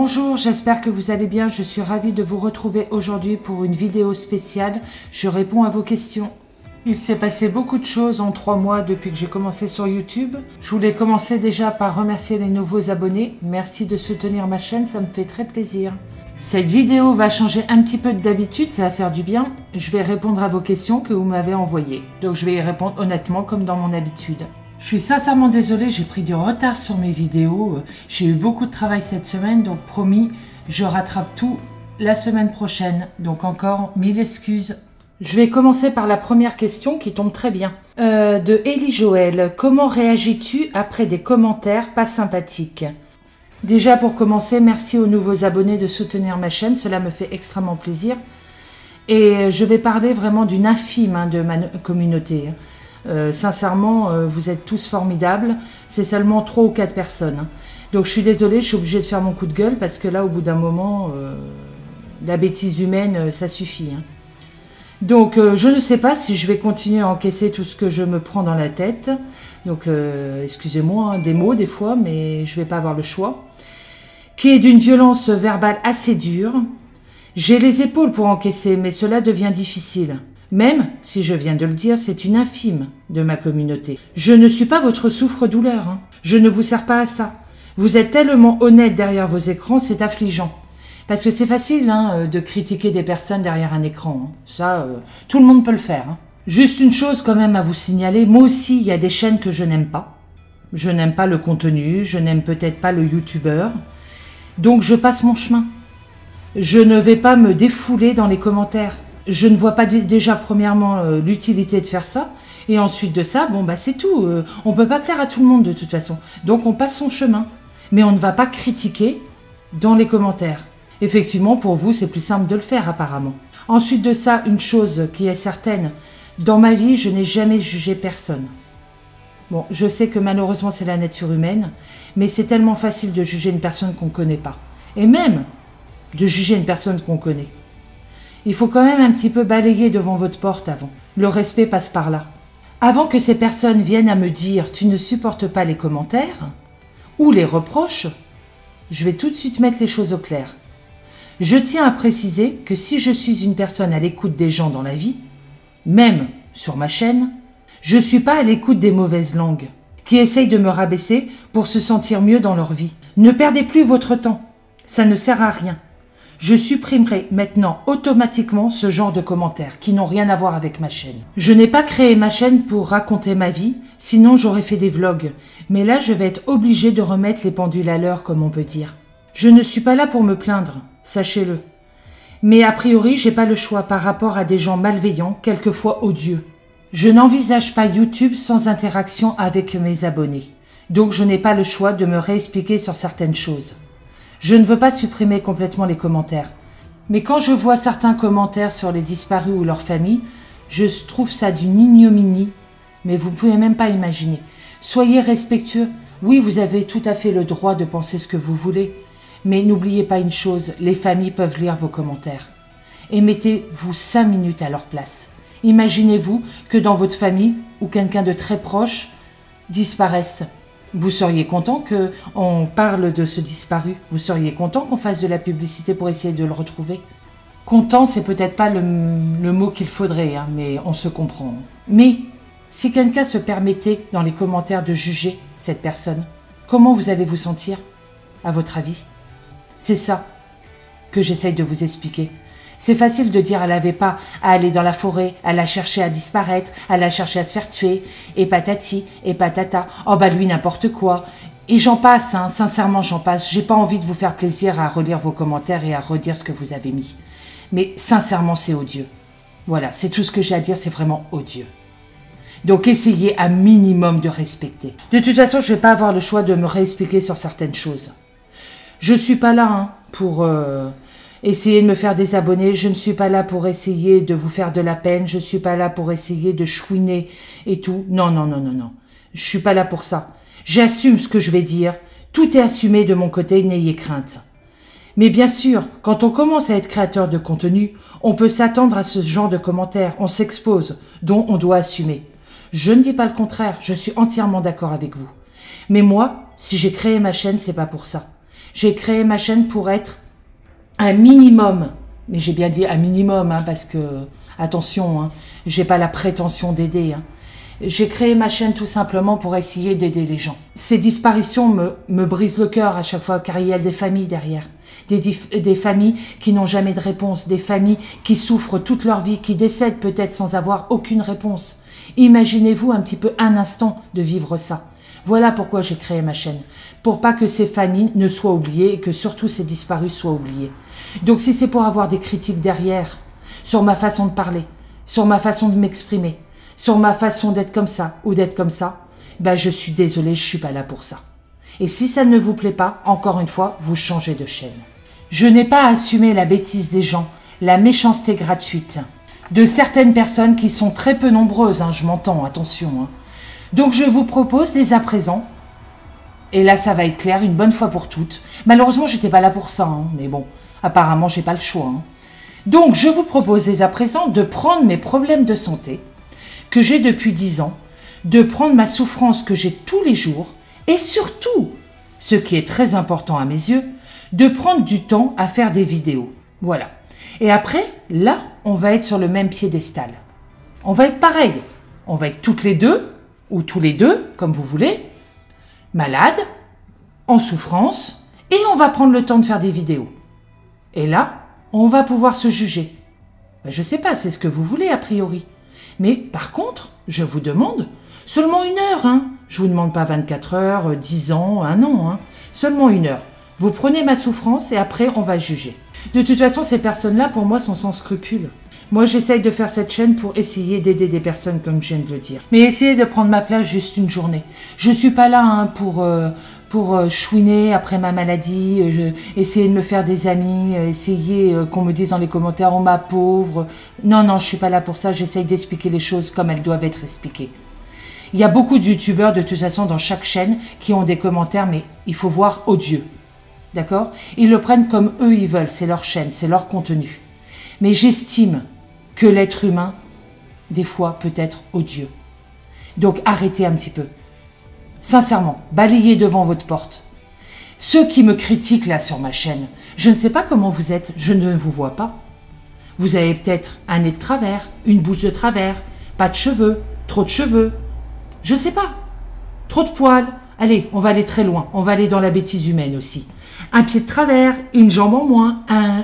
Bonjour, j'espère que vous allez bien. Je suis ravie de vous retrouver aujourd'hui pour une vidéo spéciale. Je réponds à vos questions. Il s'est passé beaucoup de choses en 3 mois depuis que j'ai commencé sur YouTube. Je voulais commencer déjà par remercier les nouveaux abonnés. Merci de soutenir ma chaîne, ça me fait très plaisir. Cette vidéo va changer un petit peu d'habitude, ça va faire du bien. Je vais répondre à vos questions que vous m'avez envoyées. Donc je vais y répondre honnêtement comme dans mon habitude. Je suis sincèrement désolée, j'ai pris du retard sur mes vidéos. J'ai eu beaucoup de travail cette semaine, donc promis, je rattrape tout la semaine prochaine. Donc encore 1000 excuses. Je vais commencer par la première question qui tombe très bien. De Élie Joël. Comment réagis-tu après des commentaires pas sympathiques? Déjà pour commencer, merci aux nouveaux abonnés de soutenir ma chaîne, cela me fait extrêmement plaisir. Et je vais parler vraiment d'une infime de ma communauté. Sincèrement, vous êtes tous formidables, c'est seulement 3 ou 4 personnes. Donc je suis désolée, je suis obligée de faire mon coup de gueule parce que là, au bout d'un moment, la bêtise humaine, ça suffit. Donc je ne sais pas si je vais continuer à encaisser tout ce que je me prends dans la tête. Donc excusez-moi des mots des fois, mais je ne vais pas avoir le choix. Qui est d'une violence verbale assez dure. J'ai les épaules pour encaisser, mais cela devient difficile. Même, si je viens de le dire, c'est une infime de ma communauté. Je ne suis pas votre souffre-douleur. Je ne vous sers pas à ça. Vous êtes tellement honnête derrière vos écrans, c'est affligeant. Parce que c'est facile de critiquer des personnes derrière un écran. Ça, tout le monde peut le faire. Juste une chose quand même à vous signaler. Moi aussi, il y a des chaînes que je n'aime pas. Je n'aime pas le contenu, je n'aime peut-être pas le youtubeur. Donc je passe mon chemin. Je ne vais pas me défouler dans les commentaires. Je ne vois pas déjà premièrement l'utilité de faire ça. Et ensuite de ça, bon bah c'est tout. On ne peut pas plaire à tout le monde de toute façon. Donc on passe son chemin. Mais on ne va pas critiquer dans les commentaires. Effectivement, pour vous, c'est plus simple de le faire apparemment. Ensuite de ça, une chose qui est certaine. Dans ma vie, je n'ai jamais jugé personne. Bon, je sais que malheureusement c'est la nature humaine. Mais c'est tellement facile de juger une personne qu'on ne connaît pas. Et même de juger une personne qu'on connaît. Il faut quand même un petit peu balayer devant votre porte avant. Le respect passe par là. Avant que ces personnes viennent à me dire « tu ne supportes pas les commentaires » ou les reproches, je vais tout de suite mettre les choses au clair. Je tiens à préciser que si je suis une personne à l'écoute des gens dans la vie, même sur ma chaîne, je ne suis pas à l'écoute des mauvaises langues qui essayent de me rabaisser pour se sentir mieux dans leur vie. Ne perdez plus votre temps, ça ne sert à rien. Je supprimerai maintenant automatiquement ce genre de commentaires qui n'ont rien à voir avec ma chaîne. Je n'ai pas créé ma chaîne pour raconter ma vie, sinon j'aurais fait des vlogs. Mais là, je vais être obligée de remettre les pendules à l'heure, comme on peut dire. Je ne suis pas là pour me plaindre, sachez-le. Mais a priori, j'ai pas le choix par rapport à des gens malveillants, quelquefois odieux. Je n'envisage pas YouTube sans interaction avec mes abonnés. Donc je n'ai pas le choix de me réexpliquer sur certaines choses. Je ne veux pas supprimer complètement les commentaires. Mais quand je vois certains commentaires sur les disparus ou leurs familles, je trouve ça d'une ignominie. Mais vous ne pouvez même pas imaginer. Soyez respectueux. Oui, vous avez tout à fait le droit de penser ce que vous voulez. Mais n'oubliez pas une chose, les familles peuvent lire vos commentaires. Et mettez-vous 5 minutes à leur place. Imaginez-vous que dans votre famille, ou quelqu'un de très proche, disparaisse. Vous seriez content qu'on parle de ce disparu. Vous seriez content qu'on fasse de la publicité pour essayer de le retrouver. Content, c'est peut-être pas le mot qu'il faudrait, mais on se comprend. Mais si quelqu'un se permettait dans les commentaires de juger cette personne, comment vous allez vous sentir, à votre avis? C'est ça que j'essaye de vous expliquer. C'est facile de dire elle n'avait pas à aller dans la forêt, à la chercher à disparaître, à la chercher à se faire tuer, et patati, et patata, oh bah lui n'importe quoi. Et j'en passe, sincèrement j'en passe, j'ai pas envie de vous faire plaisir à relire vos commentaires et à redire ce que vous avez mis. Mais sincèrement c'est odieux. Voilà, c'est tout ce que j'ai à dire, c'est vraiment odieux. Donc essayez un minimum de respecter. De toute façon, je vais pas avoir le choix de me réexpliquer sur certaines choses. Je suis pas là pour... Essayez de me faire des abonnés, je ne suis pas là pour essayer de vous faire de la peine, je ne suis pas là pour essayer de chouiner et tout. Non, non, non, non, non. Je ne suis pas là pour ça. J'assume ce que je vais dire. Tout est assumé de mon côté, n'ayez crainte. Mais bien sûr, quand on commence à être créateur de contenu, on peut s'attendre à ce genre de commentaires, on s'expose, dont on doit assumer. Je ne dis pas le contraire, je suis entièrement d'accord avec vous. Mais moi, si j'ai créé ma chaîne, c'est pas pour ça. J'ai créé ma chaîne pour être un minimum, mais j'ai bien dit un minimum, hein, parce que, attention, hein, j'ai pas la prétention d'aider. Hein. J'ai créé ma chaîne tout simplement pour essayer d'aider les gens. Ces disparitions me brisent le cœur à chaque fois, car il y a des familles derrière. Des familles qui n'ont jamais de réponse, des familles qui souffrent toute leur vie, qui décèdent peut-être sans avoir aucune réponse. Imaginez-vous un petit peu un instant de vivre ça. Voilà pourquoi j'ai créé ma chaîne, pour pas que ces familles ne soient oubliées et que surtout ces disparus soient oubliés. Donc si c'est pour avoir des critiques derrière, sur ma façon de parler, sur ma façon de m'exprimer, sur ma façon d'être comme ça ou d'être comme ça, ben je suis désolée, je suis pas là pour ça. Et si ça ne vous plaît pas, encore une fois, vous changez de chaîne. Je n'ai pas assumé la bêtise des gens, la méchanceté gratuite de certaines personnes qui sont très peu nombreuses, hein, je m'entends, attention. Hein. Donc je vous propose dès à présent, et là ça va être clair une bonne fois pour toutes. Malheureusement, j'étais pas là pour ça, hein, mais bon, apparemment j'ai pas le choix. Hein. Donc je vous propose dès à présent de prendre mes problèmes de santé que j'ai depuis 10 ans, de prendre ma souffrance que j'ai tous les jours, et surtout, ce qui est très important à mes yeux, de prendre du temps à faire des vidéos. Voilà. Et après, là, on va être sur le même piédestal. On va être pareil. On va être toutes les deux, ou tous les deux, comme vous voulez, malades, en souffrance, et on va prendre le temps de faire des vidéos. Et là, on va pouvoir se juger. Ben, je sais pas, c'est ce que vous voulez a priori. Mais par contre, je vous demande seulement 1 heure. Hein. Je vous demande pas 24 heures, 10 ans, 1 an. Hein. Seulement 1 heure. Vous prenez ma souffrance et après, on va juger. De toute façon, ces personnes-là, pour moi, sont sans scrupules. Moi, j'essaye de faire cette chaîne pour essayer d'aider des personnes, comme je viens de le dire. Mais essayez de prendre ma place juste une journée. Je suis pas là hein, pour chouiner après ma maladie, essayer de me faire des amis, essayer qu'on me dise dans les commentaires « Oh, ma pauvre ». Non, non, je suis pas là pour ça. J'essaye d'expliquer les choses comme elles doivent être expliquées. Il y a beaucoup de youtubeurs, de toute façon, dans chaque chaîne, qui ont des commentaires, mais il faut voir odieux. D'accord? Ils le prennent comme eux ils veulent, c'est leur chaîne, c'est leur contenu. Mais j'estime que l'être humain, des fois, peut être odieux. Donc arrêtez un petit peu. Sincèrement, balayez devant votre porte. Ceux qui me critiquent là sur ma chaîne, je ne sais pas comment vous êtes, je ne vous vois pas. Vous avez peut-être un nez de travers, une bouche de travers, pas de cheveux, trop de cheveux. Je sais pas. Trop de poils. Allez, on va aller très loin, on va aller dans la bêtise humaine aussi. Un pied de travers, une jambe en moins,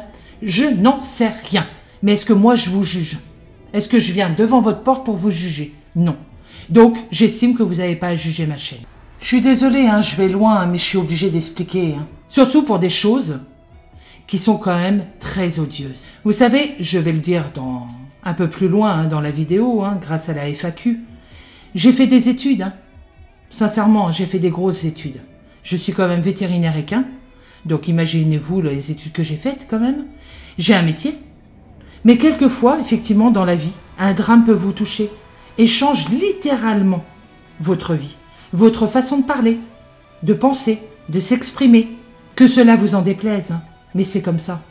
Je n'en sais rien. Mais est-ce que moi je vous juge? Est-ce que je viens devant votre porte pour vous juger? Non. Donc, j'estime que vous n'avez pas à juger ma chaîne. Je suis désolée, hein, je vais loin, mais je suis obligée d'expliquer. Hein. Surtout pour des choses qui sont quand même très odieuses. Vous savez, je vais le dire un peu plus loin hein, dans la vidéo, hein, grâce à la FAQ. J'ai fait des études. Hein. Sincèrement, j'ai fait des grosses études. Je suis quand même vétérinaire équin. Donc imaginez-vous les études que j'ai faites quand même. J'ai un métier. Mais quelquefois, effectivement, dans la vie, un drame peut vous toucher et change littéralement votre vie, votre façon de parler, de penser, de s'exprimer. Que cela vous en déplaise, hein, mais c'est comme ça.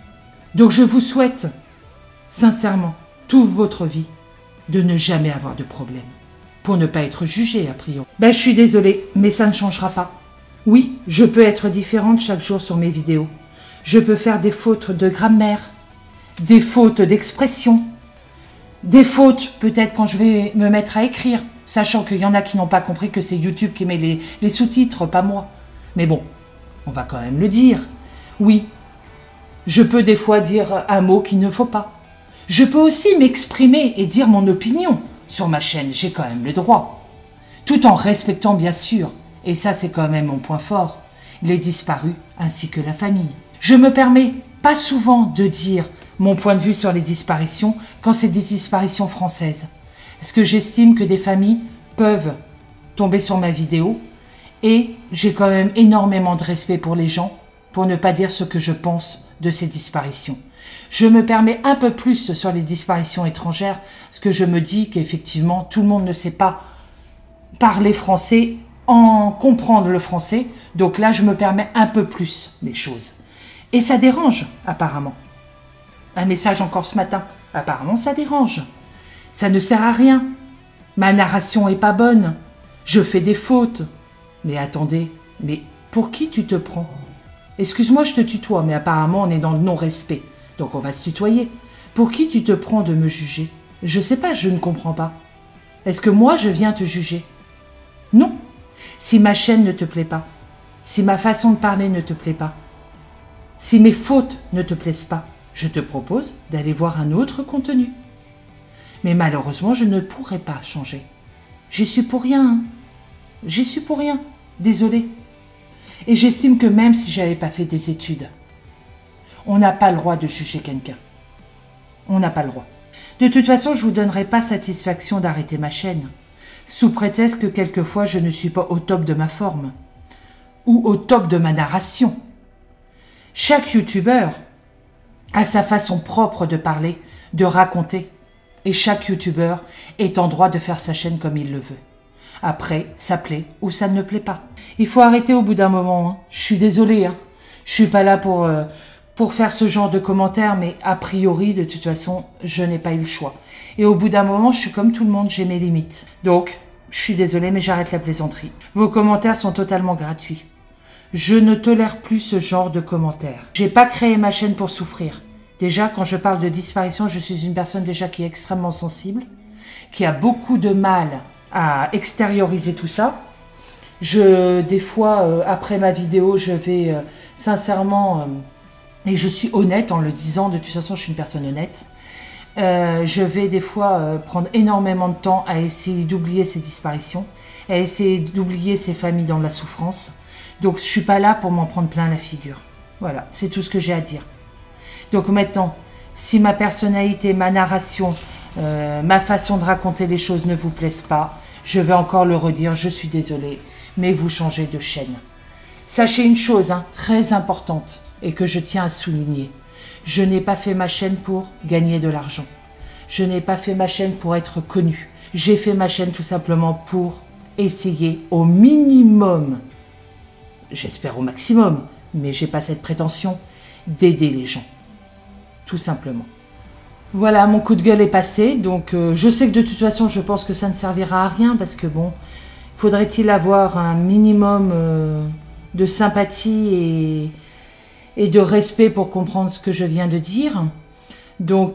Donc je vous souhaite, sincèrement, toute votre vie, de ne jamais avoir de problème, pour ne pas être jugé a priori. Ben je suis désolée, mais ça ne changera pas. Oui, je peux être différente chaque jour sur mes vidéos. Je peux faire des fautes de grammaire, des fautes d'expression, des fautes peut-être quand je vais me mettre à écrire, sachant qu'il y en a qui n'ont pas compris que c'est YouTube qui met les sous-titres, pas moi. Mais bon, on va quand même le dire. Oui, je peux des fois dire un mot qu'il ne faut pas. Je peux aussi m'exprimer et dire mon opinion sur ma chaîne, j'ai quand même le droit. Tout en respectant bien sûr, et ça c'est quand même mon point fort, les disparus ainsi que la famille. Je me permets pas souvent de dire mon point de vue sur les disparitions quand c'est des disparitions françaises. Parce que j'estime que des familles peuvent tomber sur ma vidéo et j'ai quand même énormément de respect pour les gens pour ne pas dire ce que je pense de ces disparitions. Je me permets un peu plus sur les disparitions étrangères parce que je me dis qu'effectivement tout le monde ne sait pas parler français, comprendre le français. Donc là, je me permets un peu plus les choses. Et ça dérange, apparemment. Un message encore ce matin. Apparemment, ça dérange. Ça ne sert à rien. Ma narration est pas bonne. Je fais des fautes. Mais attendez, mais pour qui tu te prends? Excuse-moi, je te tutoie, mais apparemment on est dans le non-respect. Donc on va se tutoyer. Pour qui tu te prends de me juger? Je sais pas, je ne comprends pas. Est-ce que moi je viens te juger? Non. Si ma chaîne ne te plaît pas, si ma façon de parler ne te plaît pas, si mes fautes ne te plaisent pas, je te propose d'aller voir un autre contenu. Mais malheureusement, je ne pourrai pas changer. J'y suis pour rien. Hein. J'y suis pour rien. Désolée. Et j'estime que même si j'avais pas fait des études, on n'a pas le droit de juger quelqu'un. On n'a pas le droit. De toute façon, je vous donnerai pas satisfaction d'arrêter ma chaîne, sous prétexte que quelquefois je ne suis pas au top de ma forme, ou au top de ma narration. Chaque youtubeur a sa façon propre de parler, de raconter, et chaque youtubeur est en droit de faire sa chaîne comme il le veut. Après, ça plaît ou ça ne plaît pas. Il faut arrêter au bout d'un moment. Hein. Je suis désolée. Hein. Je suis pas là pour faire ce genre de commentaires, mais a priori, de toute façon, je n'ai pas eu le choix. Et au bout d'un moment, je suis comme tout le monde, j'ai mes limites. Donc, je suis désolée, mais j'arrête la plaisanterie. Vos commentaires sont totalement gratuits. Je ne tolère plus ce genre de commentaires. J'ai pas créé ma chaîne pour souffrir. Déjà, quand je parle de disparition, je suis une personne déjà qui est extrêmement sensible, qui a beaucoup de mal à extérioriser tout ça. Des fois, après ma vidéo, je vais sincèrement, et je suis honnête en le disant, de toute façon, je suis une personne honnête, je vais des fois prendre énormément de temps à essayer d'oublier ces disparitions, à essayer d'oublier ces familles dans la souffrance. Donc, je suis pas là pour m'en prendre plein la figure. Voilà, c'est tout ce que j'ai à dire. Donc maintenant, si ma personnalité, ma narration, ma façon de raconter les choses ne vous plaisent pas, je vais encore le redire, je suis désolée, mais vous changez de chaîne. Sachez une chose très importante et que je tiens à souligner. Je n'ai pas fait ma chaîne pour gagner de l'argent. Je n'ai pas fait ma chaîne pour être connue. J'ai fait ma chaîne tout simplement pour essayer au minimum, j'espère au maximum, mais j'ai pas cette prétention, d'aider les gens. Tout simplement. Voilà, mon coup de gueule est passé, donc je sais que de toute façon, je pense que ça ne servira à rien, parce que bon, faudrait-il avoir un minimum de sympathie et de respect pour comprendre ce que je viens de dire. Donc,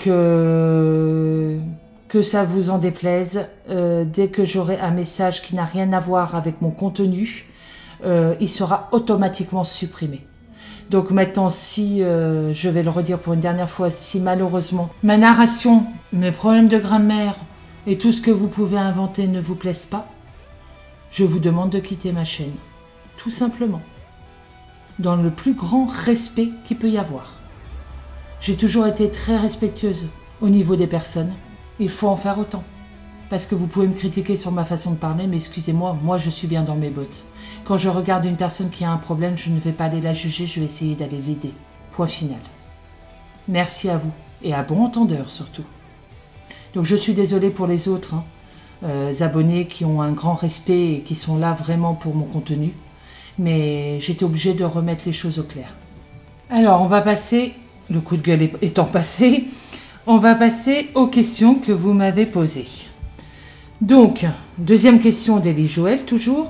que ça vous en déplaise, dès que j'aurai un message qui n'a rien à voir avec mon contenu, il sera automatiquement supprimé. Donc maintenant, si, je vais le redire pour une dernière fois, si malheureusement ma narration, mes problèmes de grammaire et tout ce que vous pouvez inventer ne vous plaisent pas, je vous demande de quitter ma chaîne. Tout simplement. Dans le plus grand respect qu'il peut y avoir. J'ai toujours été très respectueuse au niveau des personnes. Il faut en faire autant. Parce que vous pouvez me critiquer sur ma façon de parler, mais excusez-moi, moi je suis bien dans mes bottes. Quand je regarde une personne qui a un problème, je ne vais pas aller la juger, je vais essayer d'aller l'aider. Point final. Merci à vous, et à bon entendeur surtout. Donc je suis désolée pour les autres abonnés qui ont un grand respect et qui sont là vraiment pour mon contenu, mais j'étais obligée de remettre les choses au clair. Alors on va passer, le coup de gueule étant passé, on va passer aux questions que vous m'avez posées. Donc, deuxième question d'Elie Joël, toujours.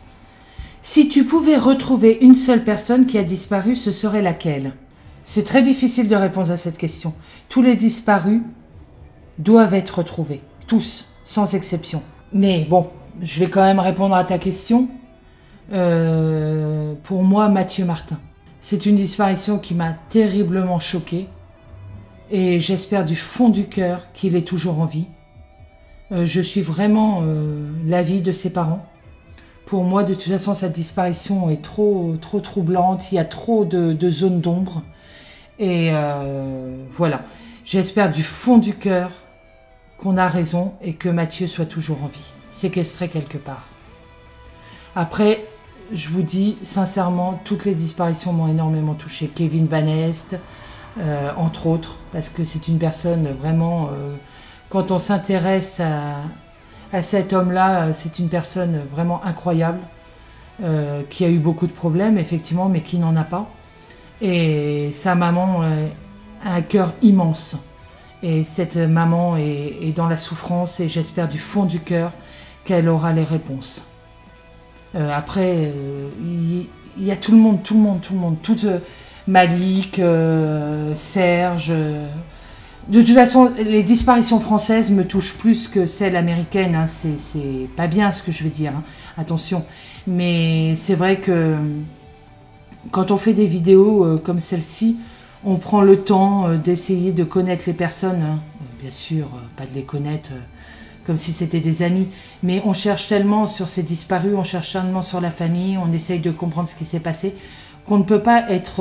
Si tu pouvais retrouver une seule personne qui a disparu, ce serait laquelle? C'est très difficile de répondre à cette question. Tous les disparus doivent être retrouvés. Tous, sans exception. Mais bon, je vais quand même répondre à ta question. Pour moi, Mathieu Martin. C'est une disparition qui m'a terriblement choquée. Et j'espère du fond du cœur qu'il est toujours en vie. Je suis vraiment l'avis de ses parents. Pour moi, de toute façon, sa disparition est trop troublante. Il y a trop de zones d'ombre. Et voilà. J'espère du fond du cœur qu'on a raison et que Mathieu soit toujours en vie, séquestré quelque part. Après, je vous dis sincèrement, toutes les disparitions m'ont énormément touchée. Kevin Van Est, entre autres, parce que c'est une personne vraiment... quand on s'intéresse à cet homme-là, c'est une personne vraiment incroyable, qui a eu beaucoup de problèmes, effectivement, mais qui n'en a pas. Et sa maman a un cœur immense. Et cette maman est dans la souffrance et j'espère du fond du cœur qu'elle aura les réponses. Après, il y a tout le monde, toute Malik, Serge. De toute façon, les disparitions françaises me touchent plus que celles américaines. Hein. C'est pas bien ce que je vais dire, hein. Attention. Mais c'est vrai que quand on fait des vidéos comme celle-ci, on prend le temps d'essayer de connaître les personnes. Hein. Bien sûr, pas de les connaître comme si c'était des amis. Mais on cherche tellement sur ces disparus, on cherche tellement sur la famille, on essaye de comprendre ce qui s'est passé, qu'on ne peut pas être...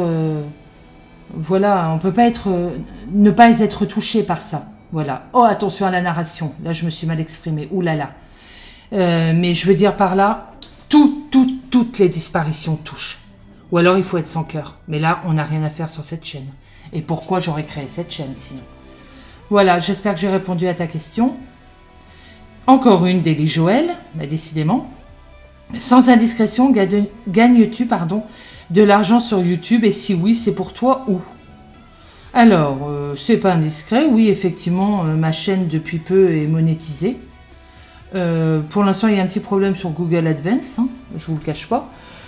voilà, on peut pas être... ne pas être touché par ça. Voilà. Oh, attention à la narration. Là, je me suis mal exprimée. Ouh là là. Mais je veux dire par là, toutes les disparitions touchent. Ou alors, il faut être sans cœur. Mais là, on n'a rien à faire sur cette chaîne. Et pourquoi j'aurais créé cette chaîne, sinon? Voilà, j'espère que j'ai répondu à ta question. Encore une d'Élie Joël, bah, décidément. Sans indiscrétion, gagnes-tu, de l'argent sur YouTube? Et si oui, c'est pour toi où? Alors, c'est pas indiscret. Oui, effectivement, ma chaîne depuis peu est monétisée. Pour l'instant, il y a un petit problème sur Google Advance, hein, je vous le cache pas.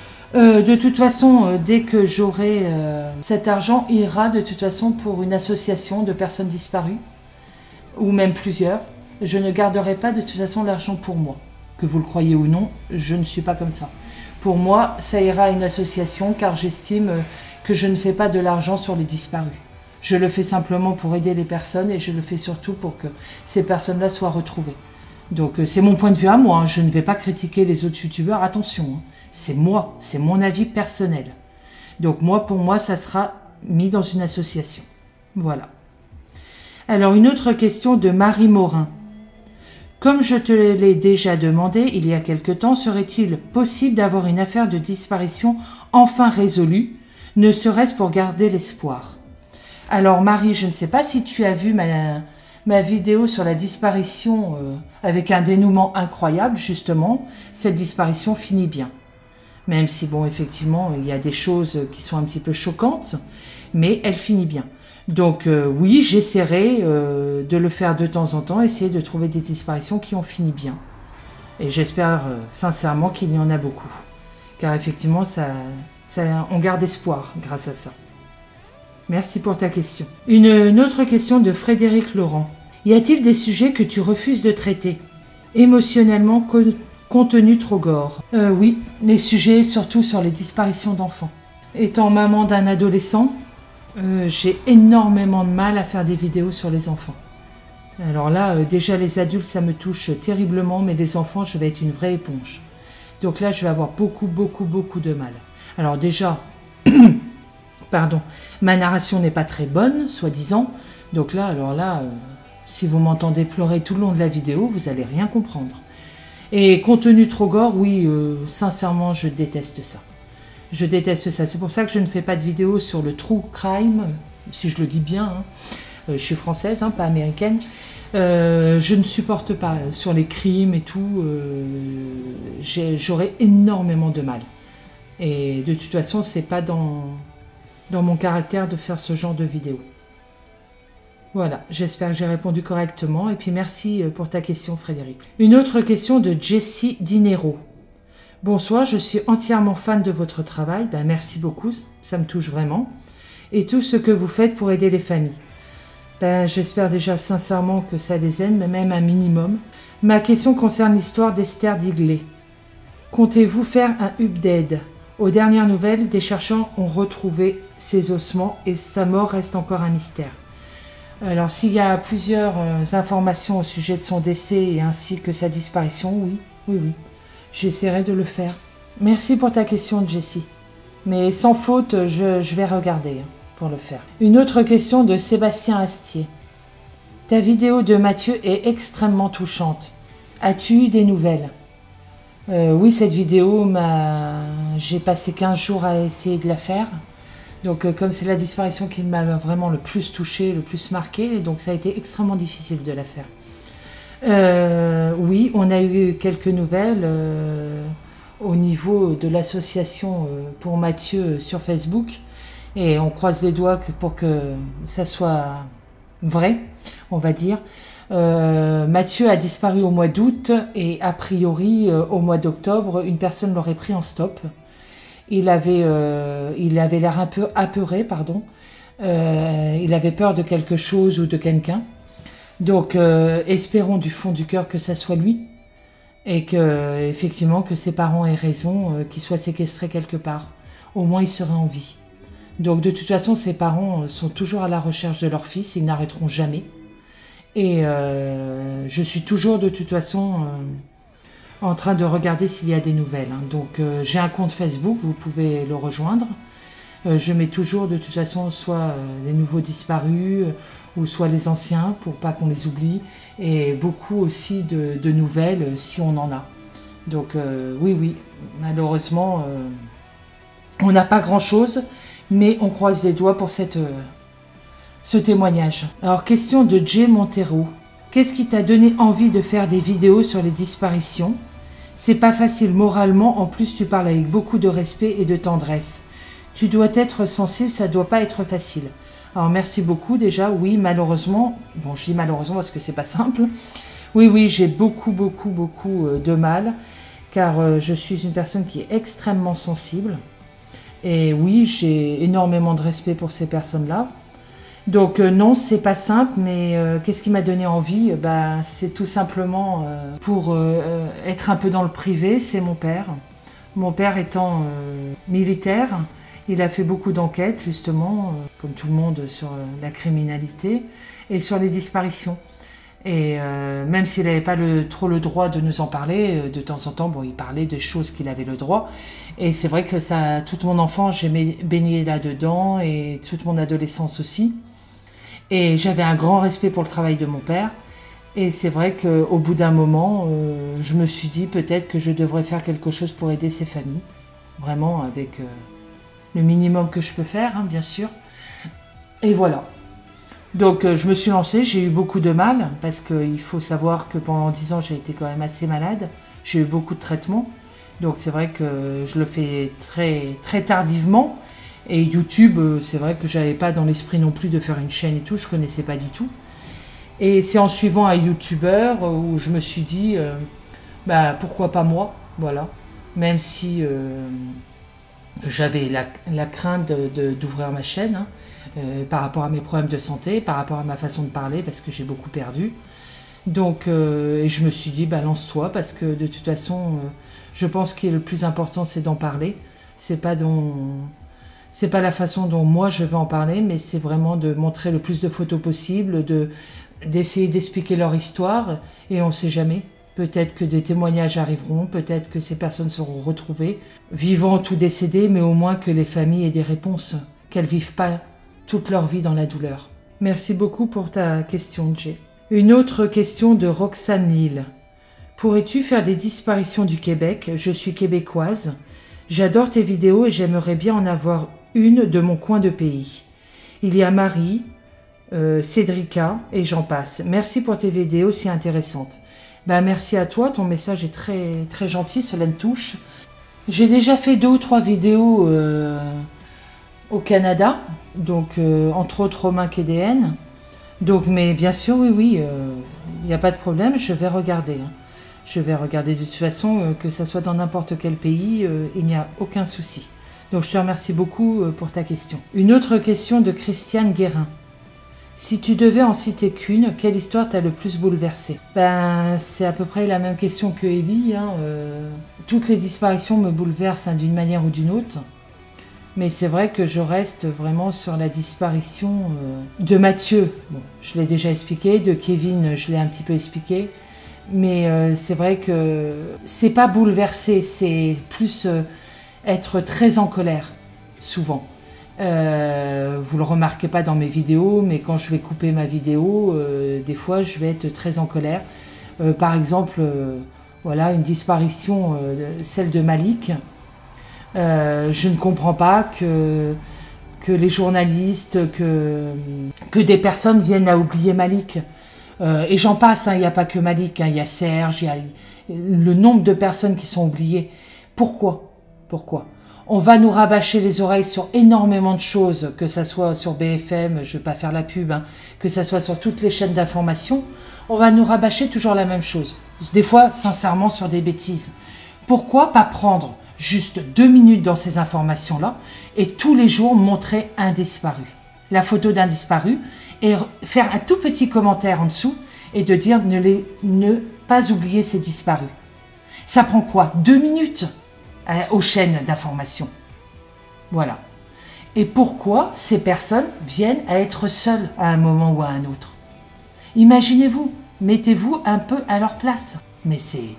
De toute façon, dès que j'aurai cet argent, ira de toute façon pour une association de personnes disparues, ou même plusieurs. Je ne garderai pas de toute façon l'argent pour moi. Que vous le croyez ou non, je ne suis pas comme ça. Pour moi, ça ira à une association car j'estime que je ne fais pas de l'argent sur les disparus. Je le fais simplement pour aider les personnes et je le fais surtout pour que ces personnes-là soient retrouvées. Donc c'est mon point de vue à moi, hein. Je ne vais pas critiquer les autres youtubeurs, attention, hein. C'est moi, c'est mon avis personnel. Donc moi, pour moi, ça sera mis dans une association. Voilà. Alors une autre question de Marie Morin. Comme je te l'ai déjà demandé il y a quelque temps, serait-il possible d'avoir une affaire de disparition enfin résolue, ne serait-ce pour garder l'espoir? Alors Marie, je ne sais pas si tu as vu ma vidéo sur la disparition avec un dénouement incroyable, justement. Cette disparition finit bien. Même si, bon, effectivement, il y a des choses qui sont un petit peu choquantes, mais elle finit bien. Donc oui, j'essaierai de le faire de temps en temps, essayer de trouver des disparitions qui ont fini bien. Et j'espère sincèrement qu'il y en a beaucoup. Car effectivement, on garde espoir grâce à ça. Merci pour ta question. Une autre question de Frédéric Laurent. Y a-t-il des sujets que tu refuses de traiter? Émotionnellement contenu trop gore? Oui, les sujets surtout sur les disparitions d'enfants. Étant maman d'un adolescent, j'ai énormément de mal à faire des vidéos sur les enfants. Alors là, déjà les adultes, ça me touche terriblement, mais les enfants, je vais être une vraie éponge. Donc là, je vais avoir beaucoup de mal. Alors déjà, pardon, ma narration n'est pas très bonne, soi-disant. Donc là, si vous m'entendez pleurer tout le long de la vidéo, vous allez rien comprendre. Et contenu trop gore, oui, sincèrement, je déteste ça. Je déteste ça. C'est pour ça que je ne fais pas de vidéos sur le true crime, si je le dis bien. Hein. Je suis française, hein, pas américaine. Je ne supporte pas sur les crimes et tout. J'aurais énormément de mal. Et de toute façon, c'est pas dans mon caractère de faire ce genre de vidéo. Voilà, j'espère que j'ai répondu correctement. Et puis merci pour ta question, Frédéric. Une autre question de Jessie Dinero. Bonsoir, je suis entièrement fan de votre travail. Ben, merci beaucoup, ça me touche vraiment. Et tout ce que vous faites pour aider les familles. Ben, j'espère déjà sincèrement que ça les aide, mais même un minimum. Ma question concerne l'histoire d'Esther Digley. Comptez-vous faire un update? Aux dernières nouvelles, des chercheurs ont retrouvé ses ossements et sa mort reste encore un mystère. Alors, s'il y a plusieurs informations au sujet de son décès ainsi que sa disparition, oui. J'essaierai de le faire. Merci pour ta question, Jessie. Mais sans faute, je vais regarder pour le faire. Une autre question de Sébastien Astier. Ta vidéo de Mathieu est extrêmement touchante. As-tu eu des nouvelles? Oui, cette vidéo, j'ai passé 15 jours à essayer de la faire. Donc, comme c'est la disparition qui m'a vraiment le plus touchée, le plus marquée, donc ça a été extrêmement difficile de la faire. Oui, on a eu quelques nouvelles au niveau de l'association pour Mathieu sur Facebook et on croise les doigts pour que ça soit vrai, on va dire. Mathieu a disparu au mois d'août et a priori au mois d'octobre, une personne l'aurait pris en stop. il avait l'air un peu apeuré, pardon. Il avait peur de quelque chose ou de quelqu'un. Donc, espérons du fond du cœur que ça soit lui et que, effectivement, que ses parents aient raison, qu'il soit séquestré quelque part. Au moins, il serait en vie. Donc, de toute façon, ses parents sont toujours à la recherche de leur fils. Ils n'arrêteront jamais. Et je suis toujours, de toute façon, en train de regarder s'il y a des nouvelles. Hein. Donc, j'ai un compte Facebook, vous pouvez le rejoindre. Je mets toujours, de toute façon, soit les nouveaux disparus, ou soit les anciens, pour pas qu'on les oublie, et beaucoup aussi de nouvelles, si on en a. Donc, oui, malheureusement, on n'a pas grand-chose, mais on croise les doigts pour ce témoignage. Alors, question de Jay Montero. Qu'est-ce qui t'a donné envie de faire des vidéos sur les disparitions? C'est pas facile moralement, en plus tu parles avec beaucoup de respect et de tendresse. Tu dois être sensible, ça doit pas être facile. Alors merci beaucoup déjà, oui malheureusement, bon je dis malheureusement parce que c'est pas simple. Oui, j'ai beaucoup de mal, car je suis une personne qui est extrêmement sensible. Et oui, j'ai énormément de respect pour ces personnes-là. Donc non, c'est pas simple, mais qu'est-ce qui m'a donné envie? C'est tout simplement pour être un peu dans le privé, c'est mon père. Mon père étant militaire, il a fait beaucoup d'enquêtes justement, comme tout le monde, sur la criminalité et sur les disparitions. Et même s'il n'avait pas trop le droit de nous en parler, de temps en temps, bon, il parlait des choses qu'il avait le droit. Et c'est vrai que ça, toute mon enfance, j'ai baigné là-dedans et toute mon adolescence aussi. Et j'avais un grand respect pour le travail de mon père. Et c'est vrai qu'au bout d'un moment, je me suis dit peut-être que je devrais faire quelque chose pour aider ces familles. Vraiment avec le minimum que je peux faire, hein, bien sûr. Et voilà. Donc je me suis lancée, j'ai eu beaucoup de mal, parce qu'il faut savoir que pendant 10 ans, j'ai été quand même assez malade. J'ai eu beaucoup de traitements. Donc c'est vrai que je le fais très tardivement. Et YouTube, c'est vrai que j'avais pas dans l'esprit non plus de faire une chaîne et tout, je connaissais pas du tout. Et c'est en suivant un YouTuber où je me suis dit, pourquoi pas moi, voilà. Même si j'avais la crainte d'ouvrir ma chaîne, hein, par rapport à mes problèmes de santé, par rapport à ma façon de parler, parce que j'ai beaucoup perdu. Donc, et je me suis dit, lance-toi, parce que de toute façon, je pense que le plus important, c'est d'en parler. C'est pas la façon dont moi je vais en parler, mais c'est vraiment de montrer le plus de photos possible, d'essayer d'expliquer leur histoire, et on ne sait jamais. Peut-être que des témoignages arriveront, peut-être que ces personnes seront retrouvées, vivantes ou décédées, mais au moins que les familles aient des réponses, qu'elles ne vivent pas toute leur vie dans la douleur. Merci beaucoup pour ta question, Jay. Une autre question de Roxane Lille. Pourrais-tu faire des disparitions du Québec? Je suis québécoise. J'adore tes vidéos et j'aimerais bien en avoir une de mon coin de pays. Il y a Marie, Cédrica et j'en passe. Merci pour tes vidéos si intéressantes. Merci à toi, ton message est très gentil, cela me touche. J'ai déjà fait 2 ou 3 vidéos au Canada, donc entre autres Romain KDN. Donc, mais bien sûr, oui, il n'y a pas de problème, je vais regarder. Hein. Je vais regarder de toute façon, que ça soit dans n'importe quel pays, il n'y a aucun souci. Donc je te remercie beaucoup pour ta question. Une autre question de Christiane Guérin. Si tu devais en citer qu'une, quelle histoire t'a le plus bouleversé? C'est à peu près la même question que Ellie. Hein, toutes les disparitions me bouleversent d'une manière ou d'une autre. Mais c'est vrai que je reste vraiment sur la disparition de Mathieu. Bon, je l'ai déjà expliqué. De Kevin, je l'ai un petit peu expliqué. Mais c'est vrai que c'est pas bouleversé, c'est plus être très en colère, souvent. Vous le remarquez pas dans mes vidéos, mais quand je vais couper ma vidéo, des fois je vais être très en colère. Par exemple, voilà, une disparition, celle de Malik. Je ne comprends pas que les journalistes, que des personnes viennent à oublier Malik. Et j'en passe, il n'y a pas que Malik, il y a Serge, il y a le nombre de personnes qui sont oubliées. Pourquoi? On va nous rabâcher les oreilles sur énormément de choses, que ça soit sur BFM, je ne vais pas faire la pub, hein, que ça soit sur toutes les chaînes d'information, on va nous rabâcher toujours la même chose. Des fois, sincèrement, sur des bêtises. Pourquoi pas prendre juste 2 minutes dans ces informations-là et tous les jours montrer un disparu. La photo d'un disparu et faire un tout petit commentaire en dessous et de dire ne pas oublier ces disparus. Ça prend quoi? 2 minutes aux chaînes d'information. Voilà. Et pourquoi ces personnes viennent à être seules à un moment ou à un autre? Imaginez-vous, mettez-vous un peu à leur place. Mais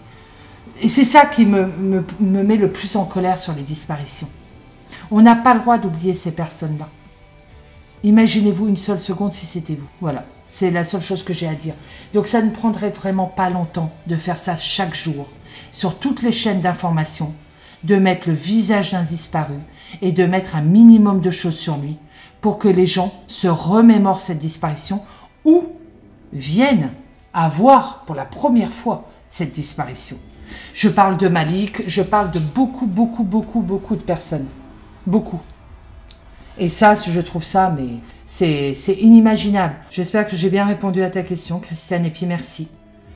et c'est ça qui me met le plus en colère sur les disparitions. On n'a pas le droit d'oublier ces personnes-là. Imaginez-vous une seule seconde si c'était vous. Voilà, c'est la seule chose que j'ai à dire. Donc ça ne prendrait vraiment pas longtemps de faire ça chaque jour, sur toutes les chaînes d'information, de mettre le visage d'un disparu et de mettre un minimum de choses sur lui pour que les gens se remémorent cette disparition ou viennent à voir pour la première fois cette disparition. Je parle de Malik, je parle de beaucoup de personnes. Beaucoup. Et ça, je trouve ça, mais c'est inimaginable. J'espère que j'ai bien répondu à ta question, Christiane, et puis merci.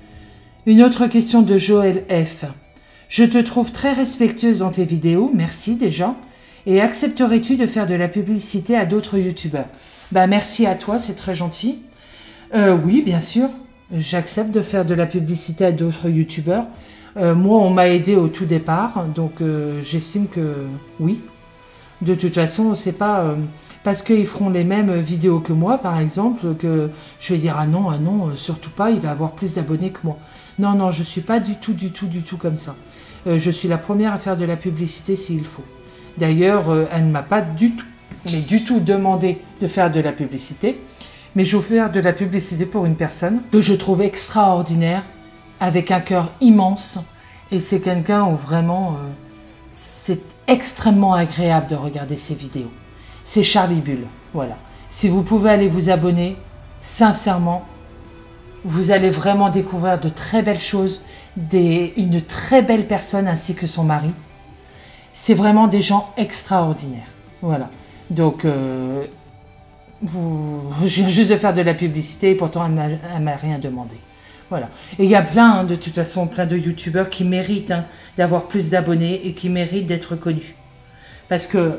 Une autre question de Joël F. Je te trouve très respectueuse dans tes vidéos, merci déjà. Et accepterais-tu de faire de la publicité à d'autres youtubeurs? Bah merci à toi, c'est très gentil. Oui, bien sûr, j'accepte de faire de la publicité à d'autres youtubeurs. Moi, on m'a aidé au tout départ, donc j'estime que oui. De toute façon, c'est pas parce qu'ils feront les mêmes vidéos que moi, par exemple, que je vais dire ah non, surtout pas, il va avoir plus d'abonnés que moi. Non, non, je suis pas du tout comme ça. Je suis la première à faire de la publicité s'il faut. D'ailleurs, elle ne m'a pas du tout demandé de faire de la publicité, mais je vais faire de la publicité pour une personne que je trouve extraordinaire, avec un cœur immense, et c'est quelqu'un où vraiment c'est extrêmement agréable de regarder ses vidéos. C'est Charlie Bull, voilà. Si vous pouvez aller vous abonner, sincèrement, vous allez vraiment découvrir de très belles choses, une très belle personne ainsi que son mari. C'est vraiment des gens extraordinaires, voilà. Donc, je viens juste de faire de la publicité et pourtant elle m'a rien demandé. Voilà. Et il y a plein, de toute façon, plein de youtubeurs qui méritent d'avoir plus d'abonnés et qui méritent d'être connus. Parce que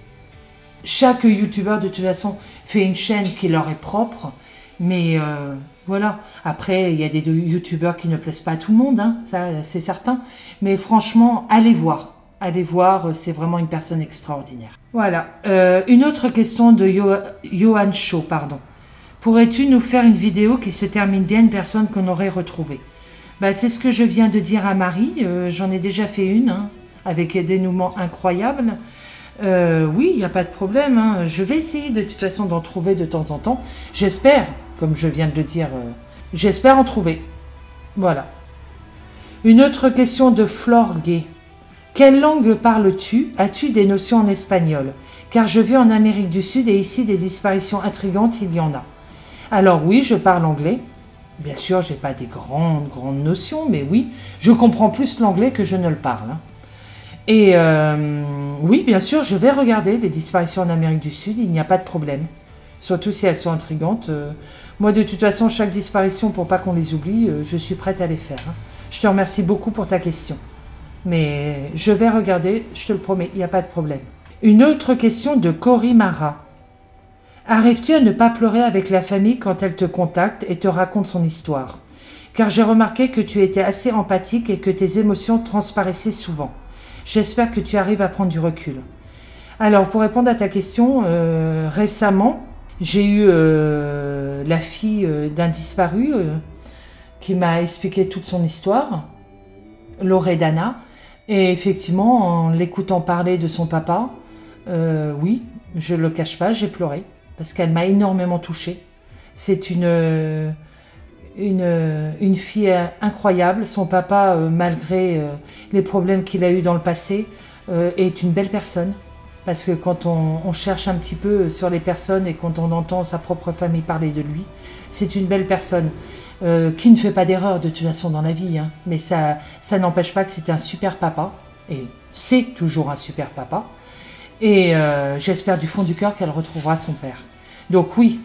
chaque youtubeur, de toute façon, fait une chaîne qui leur est propre. Mais voilà. Après, il y a des youtubeurs qui ne plaisent pas à tout le monde, hein, ça c'est certain. Mais franchement, allez voir. Allez voir, c'est vraiment une personne extraordinaire. Voilà. Une autre question de Johan Shaw, pardon. Pourrais-tu nous faire une vidéo qui se termine bien, une personne qu'on aurait retrouvée? Bah, c'est ce que je viens de dire à Marie. J'en ai déjà fait une, avec des dénouements incroyables. Oui, il n'y a pas de problème. Je vais essayer de toute façon d'en trouver de temps en temps. J'espère, comme je viens de le dire, j'espère en trouver. Voilà. Une autre question de Flore Gay. Quelle langue parles-tu? As-tu des notions en espagnol? Car je vis en Amérique du Sud et ici des disparitions intrigantes, il y en a. Alors oui, je parle anglais. Bien sûr, je n'ai pas des grandes notions, mais oui, je comprends plus l'anglais que je ne le parle. Et oui, bien sûr, je vais regarder les disparitions en Amérique du Sud, il n'y a pas de problème. Surtout si elles sont intrigantes. Moi, de toute façon, chaque disparition, pour pas qu'on les oublie, je suis prête à les faire. Je te remercie beaucoup pour ta question. Mais je vais regarder, je te le promets, il n'y a pas de problème. Une autre question de Cory Mara. Arrives-tu à ne pas pleurer avec la famille quand elle te contacte et te raconte son histoire? Car j'ai remarqué que tu étais assez empathique et que tes émotions transparaissaient souvent. J'espère que tu arrives à prendre du recul. Alors, pour répondre à ta question, récemment, j'ai eu la fille d'un disparu qui m'a expliqué toute son histoire, Loredana. Et effectivement, en l'écoutant parler de son papa, oui, je ne le cache pas, j'ai pleuré. Parce qu'elle m'a énormément touchée. C'est une fille incroyable. Son papa, malgré les problèmes qu'il a eus dans le passé, est une belle personne. Parce que quand on cherche un petit peu sur les personnes et quand on entend sa propre famille parler de lui, c'est une belle personne qui ne fait pas d'erreur de toute façon dans la vie. Mais ça n'empêche pas que c'était un super papa. Et c'est toujours un super papa. Et j'espère du fond du cœur qu'elle retrouvera son père. Donc oui,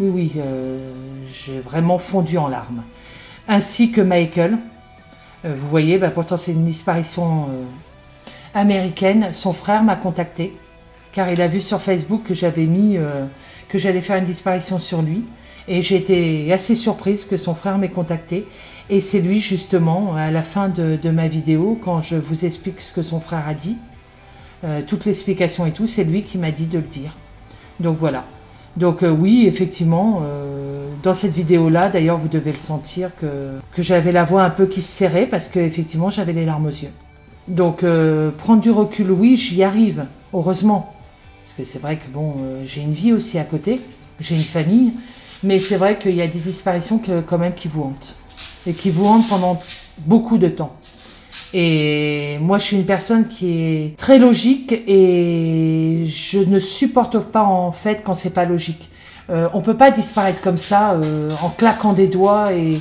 j'ai vraiment fondu en larmes. Ainsi que Michael. Vous voyez, pourtant c'est une disparition américaine. Son frère m'a contacté car il a vu sur Facebook que j'avais mis que j'allais faire une disparition sur lui. Et j'ai été assez surprise que son frère m'ait contacté. Et c'est lui justement, à la fin de ma vidéo, quand je vous explique ce que son frère a dit, toute l'explication et tout, c'est lui qui m'a dit de le dire. Donc voilà. Donc oui, effectivement, dans cette vidéo-là, d'ailleurs, vous devez le sentir que j'avais la voix un peu qui se serrait parce qu'effectivement, j'avais les larmes aux yeux. Donc prendre du recul, oui, j'y arrive, heureusement. Parce que c'est vrai que bon, j'ai une vie aussi à côté, j'ai une famille, mais c'est vrai qu'il y a des disparitions quand même qui vous hantent. Et qui vous hantent pendant beaucoup de temps. Et moi, je suis une personne qui est très logique et je ne supporte pas en fait quand c'est pas logique. On peut pas disparaître comme ça en claquant des doigts et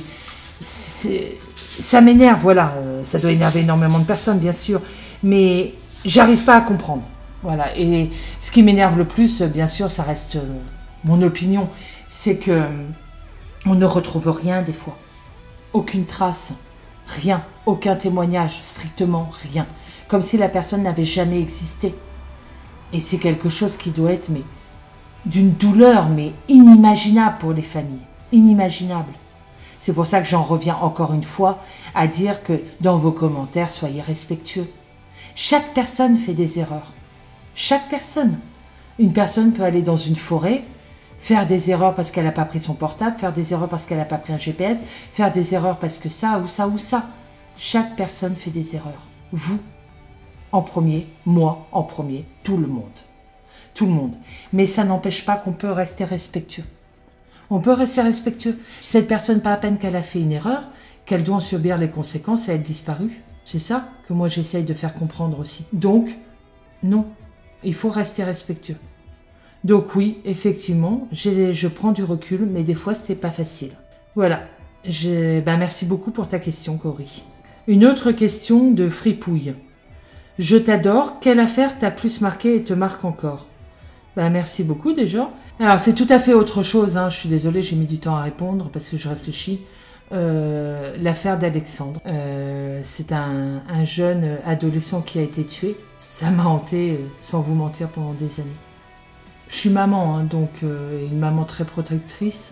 ça m'énerve, voilà. Ça doit énerver énormément de personnes, bien sûr, mais j'arrive pas à comprendre. Voilà. Et ce qui m'énerve le plus, bien sûr, ça reste mon opinion, c'est que on ne retrouve rien des fois, aucune trace. Rien, aucun témoignage, strictement rien. Comme si la personne n'avait jamais existé. Et c'est quelque chose qui doit être d'une douleur, mais inimaginable pour les familles. Inimaginable. C'est pour ça que j'en reviens encore une fois à dire que dans vos commentaires, soyez respectueux. Chaque personne fait des erreurs. Chaque personne. Une personne peut aller dans une forêt, faire des erreurs parce qu'elle n'a pas pris son portable, faire des erreurs parce qu'elle n'a pas pris un GPS, faire des erreurs parce que ça ou ça ou ça. Chaque personne fait des erreurs. Vous, en premier, moi, en premier, tout le monde. Tout le monde. Mais ça n'empêche pas qu'on peut rester respectueux. On peut rester respectueux. Cette personne, pas à peine qu'elle a fait une erreur, qu'elle doit en subir les conséquences et être disparue. C'est ça que moi j'essaye de faire comprendre aussi. Donc, non, il faut rester respectueux. Donc oui, effectivement, je prends du recul, mais des fois, c'est pas facile. Voilà. Merci beaucoup pour ta question, Cory. Une autre question de Fripouille. Je t'adore. Quelle affaire t'a plus marqué et te marque encore? Merci beaucoup déjà. Alors, c'est tout à fait autre chose. Hein. Je suis désolée, j'ai mis du temps à répondre parce que je réfléchis. L'affaire d'Alexandre. C'est un jeune adolescent qui a été tué. Ça m'a hanté, sans vous mentir, pendant des années. Je suis maman, hein, donc une maman très protectrice.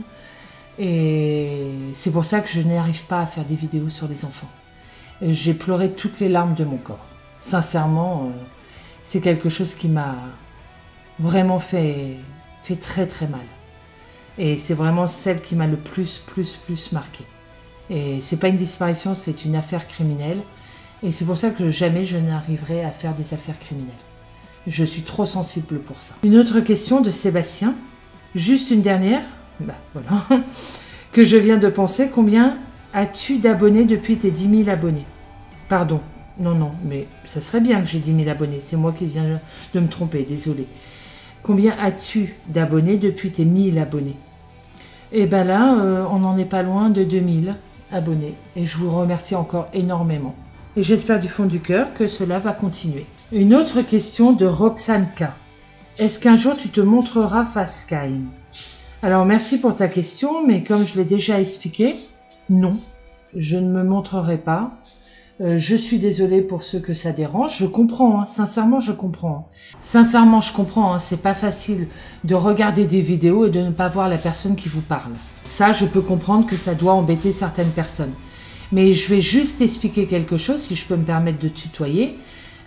Et c'est pour ça que je n'arrive pas à faire des vidéos sur les enfants. J'ai pleuré toutes les larmes de mon corps. Sincèrement, c'est quelque chose qui m'a vraiment fait très très mal. Et c'est vraiment celle qui m'a le plus marqué. Et c'est pas une disparition, c'est une affaire criminelle. Et c'est pour ça que jamais je n'arriverai à faire des affaires criminelles. Je suis trop sensible pour ça. Une autre question de Sébastien. Juste une dernière. Voilà. Que je viens de penser. Combien as-tu d'abonnés depuis tes 10 000 abonnés? Pardon. Non, mais ça serait bien que j'ai 10 000 abonnés. C'est moi qui viens de me tromper. Désolé. Combien as-tu d'abonnés depuis tes 1000 abonnés? Et bien là, on n'en est pas loin de 2000 abonnés. Et je vous remercie encore énormément. Et j'espère du fond du cœur que cela va continuer. Une autre question de Roxane K. Est-ce qu'un jour tu te montreras face Skyme? Alors merci pour ta question, mais comme je l'ai déjà expliqué, non, je ne me montrerai pas. Je suis désolée pour ceux que ça dérange. Je comprends, hein, sincèrement je comprends. Sincèrement je comprends, hein, c'est pas facile de regarder des vidéos et de ne pas voir la personne qui vous parle. Ça, je peux comprendre que ça doit embêter certaines personnes. Mais je vais juste expliquer quelque chose, si je peux me permettre de tutoyer.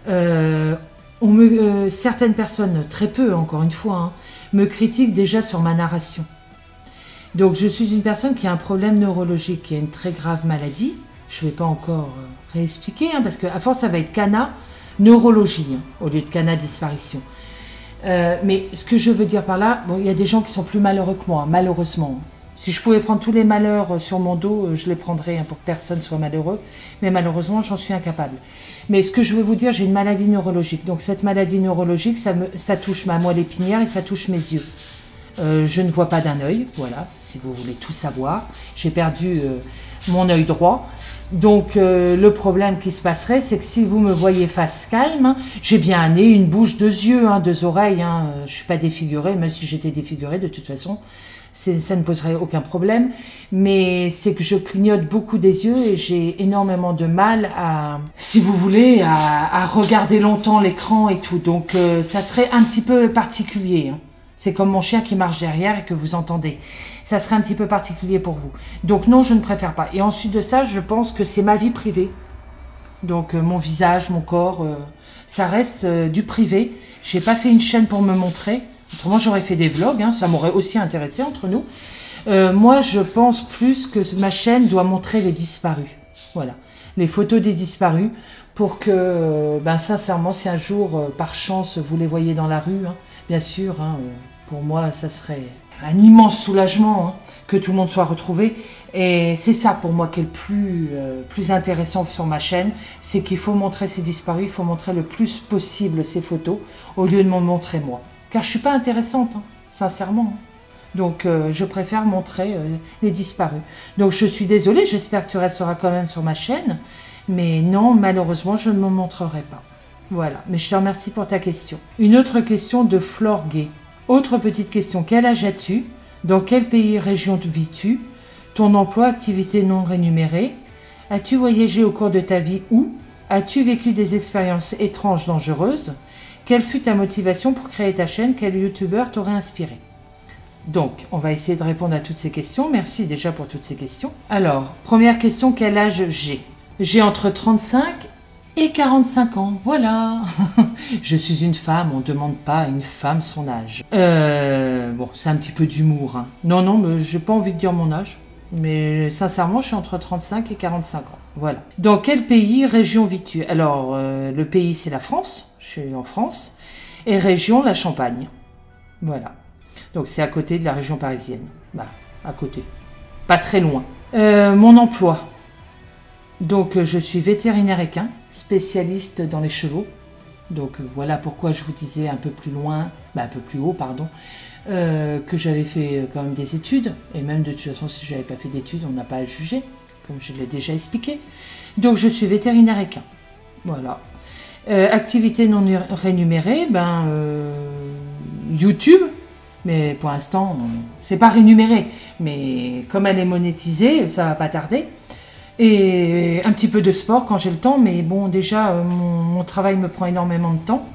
Certaines personnes, très peu encore une fois, hein, me critiquent déjà sur ma narration. Donc je suis une personne qui a un problème neurologique, qui a une très grave maladie. Je ne vais pas encore réexpliquer, hein, parce qu'à force ça va être Cana neurologie, hein, au lieu de Cana disparition. Mais ce que je veux dire par là, bon, il y a des gens qui sont plus malheureux que moi, malheureusement. Si je pouvais prendre tous les malheurs sur mon dos, je les prendrais hein, pour que personne soit malheureux. Mais malheureusement, j'en suis incapable. Mais ce que je veux vous dire, j'ai une maladie neurologique. Donc cette maladie neurologique, ça touche ma moelle épinière et ça touche mes yeux. Je ne vois pas d'un œil, voilà, si vous voulez tout savoir. J'ai perdu mon œil droit. Donc le problème qui se passerait, c'est que si vous me voyez face Skyme, hein, j'ai bien un nez, une bouche, deux yeux, hein, deux oreilles. Hein, je ne suis pas défigurée, même si j'étais défigurée de toute façon. ça ne poserait aucun problème, mais c'est que je clignote beaucoup des yeux et j'ai énormément de mal à, si vous voulez, à regarder longtemps l'écran et tout. Donc ça serait un petit peu particulier. Hein. C'est comme mon chien qui marche derrière et que vous entendez. Ça serait un petit peu particulier pour vous. Donc non, je ne préfère pas. Et ensuite de ça, je pense que c'est ma vie privée. Donc mon visage, mon corps, ça reste du privé. J'ai pas fait une chaîne pour me montrer. Autrement, j'aurais fait des vlogs, hein, ça m'aurait aussi intéressé entre nous. Moi, je pense plus que ma chaîne doit montrer les disparus. Voilà, les photos des disparus pour que, sincèrement, si un jour, par chance, vous les voyez dans la rue, hein, bien sûr, hein, pour moi, ça serait un immense soulagement hein, que tout le monde soit retrouvé. Et c'est ça pour moi qui est le plus intéressant sur ma chaîne, c'est qu'il faut montrer ces disparus, il faut montrer le plus possible ces photos au lieu de m'en montrer moi. Car je ne suis pas intéressante, hein, sincèrement. Donc je préfère montrer les disparus. Donc je suis désolée, j'espère que tu resteras quand même sur ma chaîne. Mais non, malheureusement, je ne m'en montrerai pas. Voilà, mais je te remercie pour ta question. Une autre question de Flore Gay. Autre petite question, quel âge as-tu? Dans quel pays, région vis-tu? Ton emploi, activité non rémunérée? As-tu voyagé au cours de ta vie? Où? As-tu vécu des expériences étranges, dangereuses? Quelle fut ta motivation pour créer ta chaîne? Quel youtubeur t'aurait inspiré? Donc, on va essayer de répondre à toutes ces questions. Merci déjà pour toutes ces questions. Alors, première question, quel âge j'ai? J'ai entre 35 et 45 ans, voilà. Je suis une femme, on ne demande pas à une femme son âge. Bon, c'est un petit peu d'humour. Hein. Non, mais j'ai pas envie de dire mon âge. Mais sincèrement, je suis entre 35 et 45 ans. Voilà. Dans quel pays, région vis-tu? Alors, le pays, c'est la France. Je suis en France. Et région, la Champagne. Voilà. Donc, c'est à côté de la région parisienne. À côté. Pas très loin. Mon emploi. Donc, je suis vétérinaire équin, spécialiste dans les chevaux. Donc, voilà pourquoi je vous disais un peu plus loin, un peu plus haut, pardon, que j'avais fait quand même des études. Et même de toute façon, si je n'avais pas fait d'études, on n'a pas à juger, comme je l'ai déjà expliqué. Donc, je suis vétérinaire équin. Voilà. Activité non rémunérée, YouTube. Mais pour l'instant, c'est pas rémunéré. Mais comme elle est monétisée, ça va pas tarder. Et un petit peu de sport quand j'ai le temps, mais bon, déjà, mon travail me prend énormément de temps.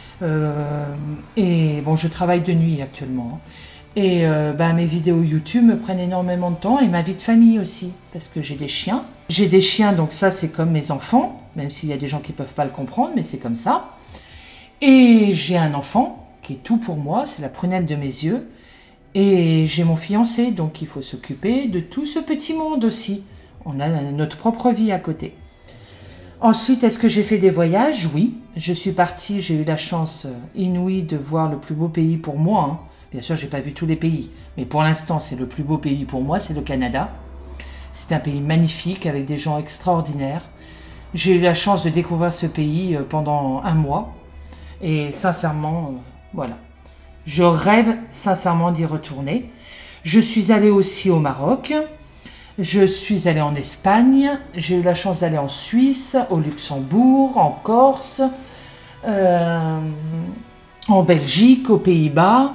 Et bon, je travaille de nuit actuellement. Et mes vidéos YouTube me prennent énormément de temps et ma vie de famille aussi, parce que j'ai des chiens. J'ai des chiens, donc ça, c'est comme mes enfants, même s'il y a des gens qui ne peuvent pas le comprendre, mais c'est comme ça. Et j'ai un enfant qui est tout pour moi, c'est la prunelle de mes yeux. Et j'ai mon fiancé, donc il faut s'occuper de tout ce petit monde aussi. On a notre propre vie à côté. Ensuite, est-ce que j'ai fait des voyages? Oui. Je suis partie, j'ai eu la chance inouïe de voir le plus beau pays pour moi. Hein. Bien sûr, je n'ai pas vu tous les pays. Mais pour l'instant, c'est le plus beau pays pour moi, c'est le Canada. C'est un pays magnifique avec des gens extraordinaires. J'ai eu la chance de découvrir ce pays pendant un mois. Et sincèrement, voilà. Je rêve sincèrement d'y retourner. Je suis allée aussi au Maroc. Je suis allée en Espagne, j'ai eu la chance d'aller en Suisse, au Luxembourg, en Corse, en Belgique, aux Pays-Bas,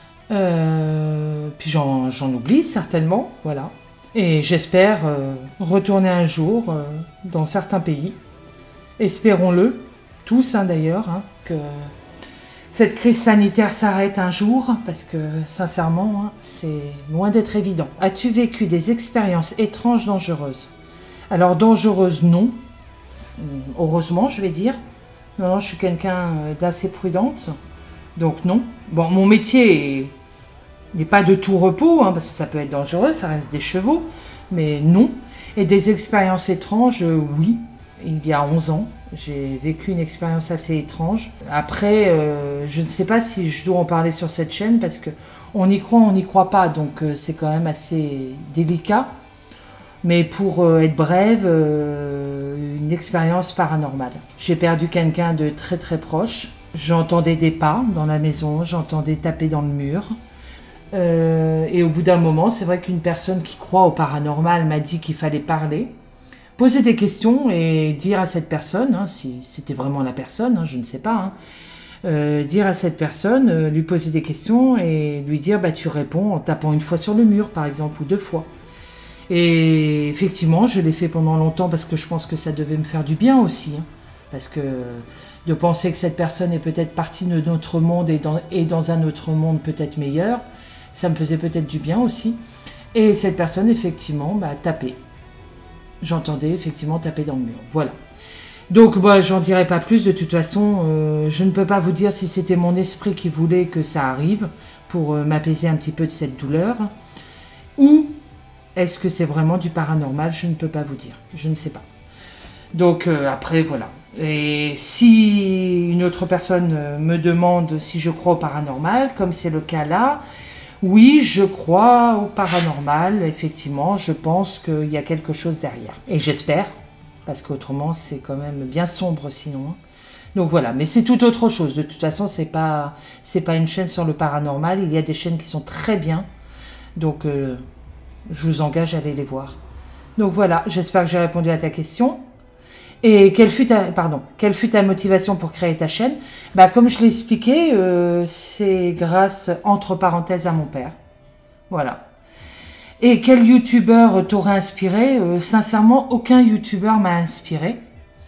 puis j'en oublie certainement, voilà. Et j'espère retourner un jour dans certains pays, espérons-le, tous hein, d'ailleurs, hein, que cette crise sanitaire s'arrête un jour, parce que sincèrement, hein, c'est loin d'être évident. As-tu vécu des expériences étranges, dangereuses? Alors dangereuses, non. Heureusement, je vais dire. Non, je suis quelqu'un d'assez prudente, donc non. Bon, mon métier n'est pas de tout repos, hein, parce que ça peut être dangereux, ça reste des chevaux, mais non. Et des expériences étranges, oui. Il y a 11 ans, j'ai vécu une expérience assez étrange. Après, je ne sais pas si je dois en parler sur cette chaîne parce que on y croit, on n'y croit pas, donc c'est quand même assez délicat. Mais pour être brève, une expérience paranormale. J'ai perdu quelqu'un de très très proche. J'entendais des pas dans la maison, j'entendais taper dans le mur. Et au bout d'un moment, c'est vrai qu'une personne qui croit au paranormal m'a dit qu'il fallait parler. Poser des questions et dire à cette personne, hein, si c'était vraiment la personne, hein, je ne sais pas, dire à cette personne, lui poser des questions et lui dire bah, tu réponds en tapant une fois sur le mur par exemple ou 2 fois. Et effectivement je l'ai fait pendant longtemps parce que je pense que ça devait me faire du bien aussi, hein, parce que de penser que cette personne est peut-être partie de notre monde et dans un autre monde peut-être meilleur, ça me faisait peut-être du bien aussi. Et cette personne effectivement bah, tapait. J'entendais effectivement taper dans le mur, voilà. Donc, bah, j'en dirai pas plus. De toute façon, je ne peux pas vous dire si c'était mon esprit qui voulait que ça arrive pour m'apaiser un petit peu de cette douleur. Ou est-ce que c'est vraiment du paranormal? Je ne peux pas vous dire. Je ne sais pas. Donc, après, voilà. Et si une autre personne me demande si je crois au paranormal, comme c'est le cas là, oui, je crois au paranormal. Effectivement, je pense qu'il y a quelque chose derrière. Et j'espère. Parce qu'autrement, c'est quand même bien sombre sinon. Donc voilà, mais c'est tout autre chose. De toute façon, c'est pas une chaîne sur le paranormal. Il y a des chaînes qui sont très bien. Donc, je vous engage à aller les voir. Donc voilà, j'espère que j'ai répondu à ta question. Et quelle fut ta motivation pour créer ta chaîne? Bah, comme je l'ai expliqué, c'est grâce, entre parenthèses, à mon père. Voilà. Et quel youtubeur t'aurait inspiré? Sincèrement, aucun youtubeur m'a inspiré.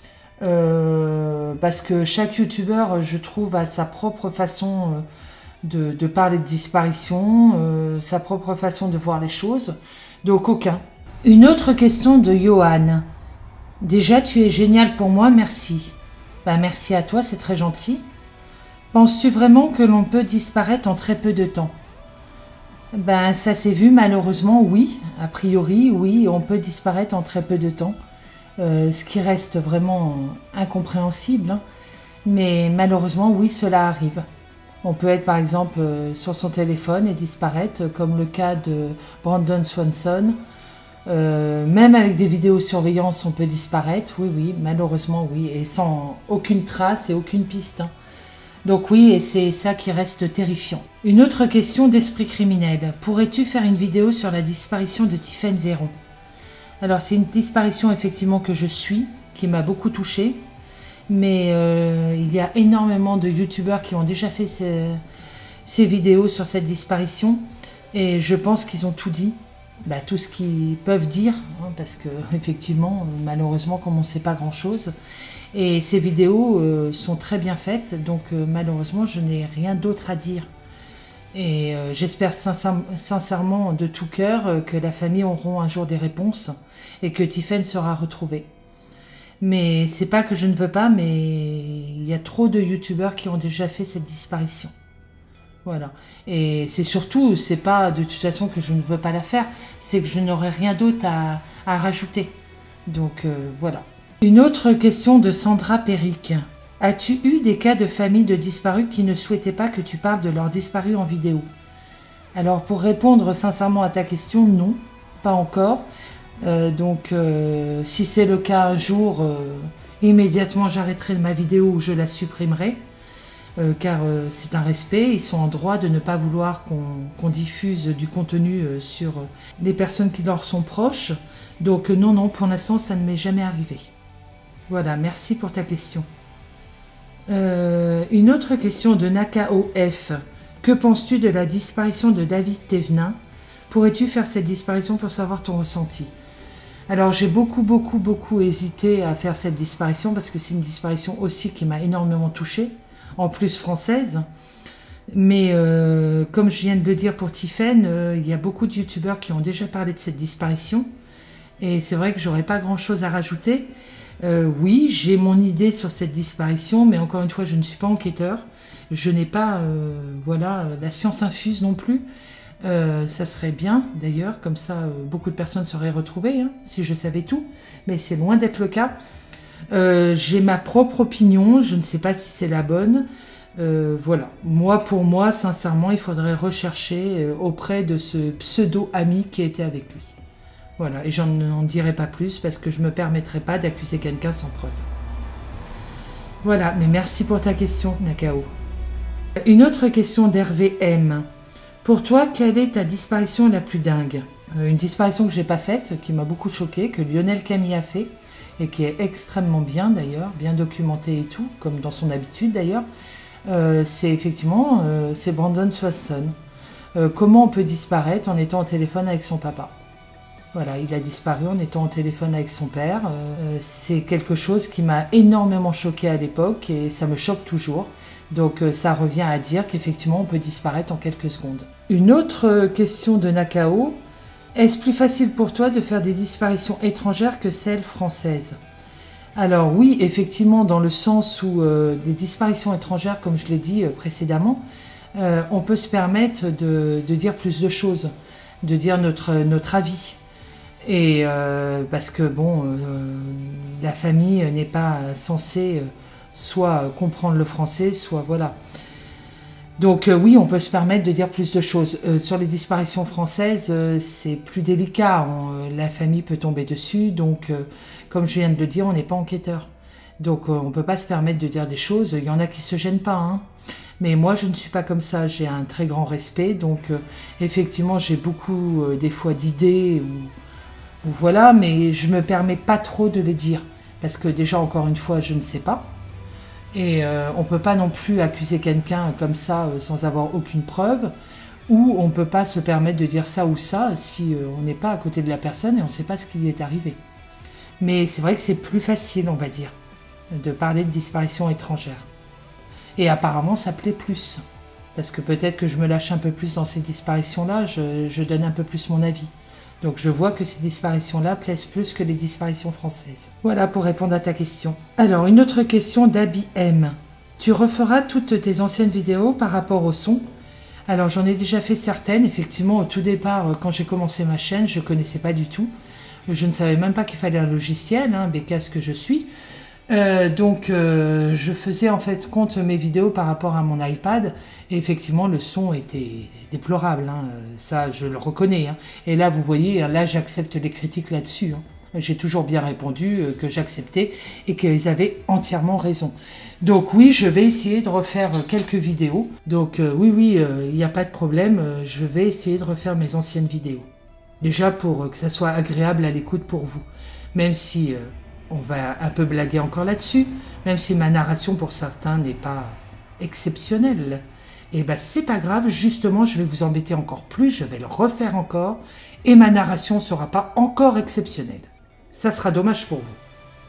Parce que chaque youtubeur, je trouve, a sa propre façon de parler de disparition, sa propre façon de voir les choses. Donc aucun. Une autre question de Johan. Déjà, tu es génial pour moi, merci. Bah, merci à toi, c'est très gentil. Penses-tu vraiment que l'on peut disparaître en très peu de temps? Ben, ça s'est vu malheureusement, oui. A priori, oui, on peut disparaître en très peu de temps. Ce qui reste vraiment incompréhensible. Hein. Mais malheureusement, oui, cela arrive. On peut être par exemple sur son téléphone et disparaître, comme le cas de Brandon Swanson. Même avec des vidéosurveillance, on peut disparaître. Oui, oui, malheureusement, oui. Et sans aucune trace et aucune piste. Hein. Donc oui, et c'est ça qui reste terrifiant. Une autre question d'esprit criminel. Pourrais-tu faire une vidéo sur la disparition de Tiphaine Véron? Alors c'est une disparition effectivement que je suis, qui m'a beaucoup touchée. Mais il y a énormément de youtubeurs qui ont déjà fait ces vidéos sur cette disparition. Et je pense qu'ils ont tout dit. Bah, tout ce qu'ils peuvent dire. Hein, parce que effectivement, malheureusement, comme on ne sait pas grand-chose. Et ces vidéos sont très bien faites, donc malheureusement, je n'ai rien d'autre à dire. Et j'espère sincèrement, de tout cœur, que la famille auront un jour des réponses et que Tiphaine sera retrouvée. Mais c'est pas que je ne veux pas, mais il y a trop de youtubeurs qui ont déjà fait cette disparition. Voilà. Et c'est surtout, c'est pas de toute façon que je ne veux pas la faire, c'est que je n'aurai rien d'autre à rajouter. Donc voilà. Une autre question de Sandra Péric. As-tu eu des cas de familles de disparus qui ne souhaitaient pas que tu parles de leurs disparus en vidéo? Alors pour répondre sincèrement à ta question, non, pas encore. Si c'est le cas un jour, immédiatement j'arrêterai ma vidéo ou je la supprimerai. Car c'est un respect, ils sont en droit de ne pas vouloir qu'on diffuse du contenu sur les personnes qui leur sont proches. Donc non, pour l'instant ça ne m'est jamais arrivé. Voilà, merci pour ta question. Une autre question de Nakao F. Que penses-tu de la disparition de David Thévenin? Pourrais-tu faire cette disparition pour savoir ton ressenti? Alors j'ai beaucoup hésité à faire cette disparition parce que c'est une disparition aussi qui m'a énormément touchée, en plus française. Mais comme je viens de le dire pour Tiphaine, il y a beaucoup de youtubeurs qui ont déjà parlé de cette disparition. Et c'est vrai que j'aurais pas grand-chose à rajouter. Oui, j'ai mon idée sur cette disparition, mais encore une fois, je ne suis pas enquêteur. Je n'ai pas la science infuse non plus. Ça serait bien, d'ailleurs, comme ça, beaucoup de personnes seraient retrouvées, hein, si je savais tout. Mais c'est loin d'être le cas. J'ai ma propre opinion, je ne sais pas si c'est la bonne. Voilà. Pour moi, sincèrement, il faudrait rechercher auprès de ce pseudo-ami qui était avec lui. Voilà, et j'en dirai pas plus parce que je ne me permettrai pas d'accuser quelqu'un sans preuve. Voilà, mais merci pour ta question, Nakao. Une autre question d'Hervé M. Pour toi, quelle est ta disparition la plus dingue? Une disparition que j'ai pas faite, qui m'a beaucoup choquée, que Lionel Camille a fait, et qui est extrêmement bien d'ailleurs, bien documentée et tout, comme dans son habitude d'ailleurs. C'est effectivement, c'est Brandon Swanson. Comment on peut disparaître en étant au téléphone avec son papa? Voilà, il a disparu en étant au téléphone avec son père. C'est quelque chose qui m'a énormément choquée à l'époque et ça me choque toujours. Donc ça revient à dire qu'effectivement on peut disparaître en quelques secondes. Une autre question de Nakao. Est-ce plus facile pour toi de faire des disparitions étrangères que celles françaises? Alors oui, effectivement, dans le sens où des disparitions étrangères, comme je l'ai dit précédemment, on peut se permettre de dire plus de choses, de dire notre avis. Et parce que bon, la famille n'est pas censée soit comprendre le français, soit voilà. Donc oui, on peut se permettre de dire plus de choses. Sur les disparitions françaises, c'est plus délicat. La famille peut tomber dessus. Donc, comme je viens de le dire, on n'est pas enquêteur. Donc, on ne peut pas se permettre de dire des choses. Il y en a qui ne se gênent pas. Hein. Mais moi, je ne suis pas comme ça. J'ai un très grand respect. Donc, effectivement, j'ai beaucoup, des fois, d'idées. Ou voilà, mais je ne me permets pas trop de les dire. Parce que déjà, encore une fois, je ne sais pas. Et on ne peut pas non plus accuser quelqu'un comme ça sans avoir aucune preuve, ou on ne peut pas se permettre de dire ça ou ça si on n'est pas à côté de la personne et on ne sait pas ce qui lui est arrivé. Mais c'est vrai que c'est plus facile, on va dire, de parler de disparition étrangère. Et apparemment, ça plaît plus. Parce que peut-être que je me lâche un peu plus dans ces disparitions-là, je donne un peu plus mon avis. Donc je vois que ces disparitions-là plaisent plus que les disparitions françaises. Voilà pour répondre à ta question. Alors, une autre question d'Abby M. Tu referas toutes tes anciennes vidéos par rapport au son? Alors j'en ai déjà fait certaines. Effectivement, au tout départ, quand j'ai commencé ma chaîne, je ne connaissais pas du tout. Je ne savais même pas qu'il fallait un logiciel, hein, bécasse que je suis. Donc je faisais en fait compte mes vidéos par rapport à mon iPad et effectivement le son était déplorable, hein, ça je le reconnais, hein. Et là vous voyez, là j'accepte les critiques là-dessus, hein. J'ai toujours bien répondu que j'acceptais et qu'ils avaient entièrement raison. Donc oui, je vais essayer de refaire quelques vidéos, donc oui, il n'y a pas de problème, je vais essayer de refaire mes anciennes vidéos. Déjà pour que ça soit agréable à l'écoute pour vous, même si... on va un peu blaguer encore là-dessus, même si ma narration pour certains n'est pas exceptionnelle. Et ben c'est pas grave, justement je vais vous embêter encore plus, je vais le refaire encore, et ma narration ne sera pas encore exceptionnelle. Ça sera dommage pour vous.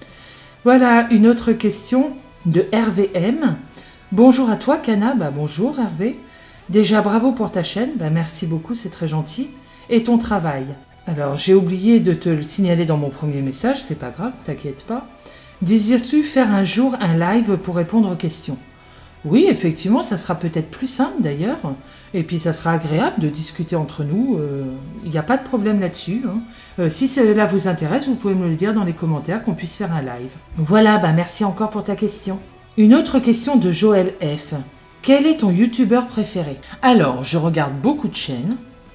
Voilà une autre question de RVM. Bonjour à toi Cana, bah bonjour Hervé. Déjà bravo pour ta chaîne, bah merci beaucoup, c'est très gentil. Et ton travail. Alors, j'ai oublié de te le signaler dans mon premier message, c'est pas grave, t'inquiète pas. Désires-tu faire un jour un live pour répondre aux questions? Oui, effectivement, ça sera peut-être plus simple d'ailleurs, et puis ça sera agréable de discuter entre nous, il n'y a pas de problème là-dessus. Hein. Si cela vous intéresse, vous pouvez me le dire dans les commentaires qu'on puisse faire un live. Voilà, bah merci encore pour ta question. Une autre question de Joël F. Quel est ton youtubeur préféré? Alors, je regarde beaucoup de chaînes.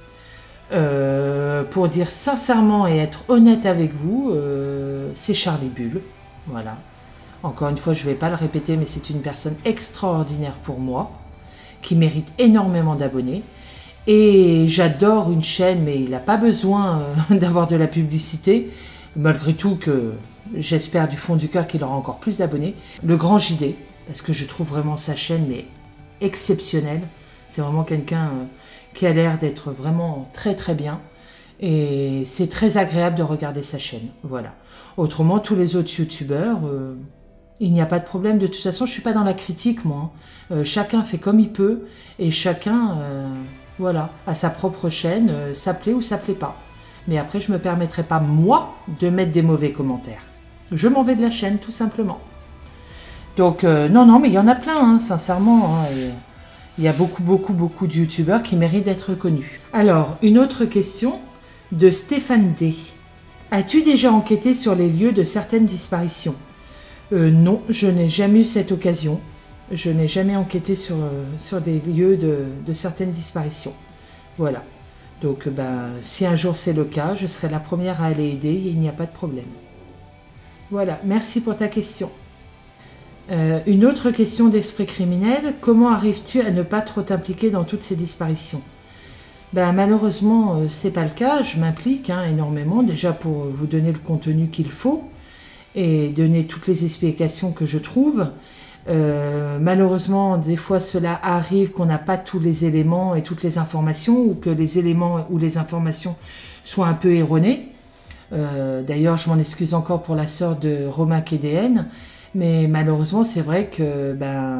Pour dire sincèrement et être honnête avec vous, c'est Charlie Bull. Voilà. Encore une fois, je ne vais pas le répéter, mais c'est une personne extraordinaire pour moi, qui mérite énormément d'abonnés. Et j'adore une chaîne, mais il n'a pas besoin d'avoir de la publicité, malgré tout que j'espère du fond du cœur qu'il aura encore plus d'abonnés. Le Grand JD, parce que je trouve vraiment sa chaîne mais exceptionnelle. C'est vraiment quelqu'un qui a l'air d'être vraiment très très bien. Et c'est très agréable de regarder sa chaîne. Voilà. Autrement, tous les autres youtubeurs, il n'y a pas de problème. De toute façon, je ne suis pas dans la critique, moi. Chacun fait comme il peut. Et chacun, voilà, a sa propre chaîne. Ça plaît ou ça plaît pas. Mais après, je ne me permettrai pas, moi, de mettre des mauvais commentaires. Je m'en vais de la chaîne, tout simplement. Donc, non, mais il y en a plein, hein, sincèrement. Hein, il y a beaucoup de youtubeurs qui méritent d'être connus. Alors, une autre question de Stéphane D. As-tu déjà enquêté sur les lieux de certaines disparitions? Non, je n'ai jamais eu cette occasion. Je n'ai jamais enquêté sur des lieux de certaines disparitions. Voilà. Donc, si un jour c'est le cas, je serai la première à aller aider, il n'y a pas de problème. Voilà, merci pour ta question. Une autre question d'esprit criminel, comment arrives-tu à ne pas trop t'impliquer dans toutes ces disparitions? Malheureusement, c'est pas le cas, je m'implique énormément, déjà pour vous donner le contenu qu'il faut et donner toutes les explications que je trouve. Malheureusement, des fois, cela arrive qu'on n'a pas tous les éléments et toutes les informations, ou que les éléments ou les informations soient un peu erronées. D'ailleurs, je m'en excuse encore pour la sœur de Romain Kédéen, mais malheureusement, c'est vrai que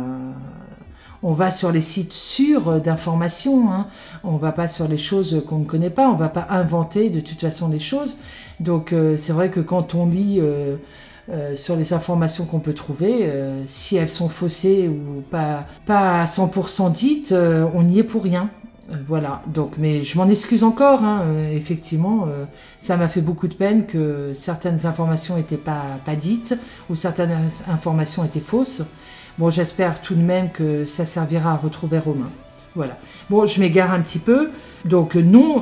on va sur les sites sûrs d'informations, hein. On va pas sur les choses qu'on ne connaît pas, on va pas inventer de toute façon les choses. Donc c'est vrai que quand on lit sur les informations qu'on peut trouver, si elles sont faussées ou pas à 100% dites, on n'y est pour rien. Voilà, donc, mais je m'en excuse encore, hein. Effectivement, ça m'a fait beaucoup de peine que certaines informations n'étaient pas dites, ou certaines informations étaient fausses. Bon, j'espère tout de même que ça servira à retrouver Romain. Voilà. Bon, je m'égare un petit peu, donc non,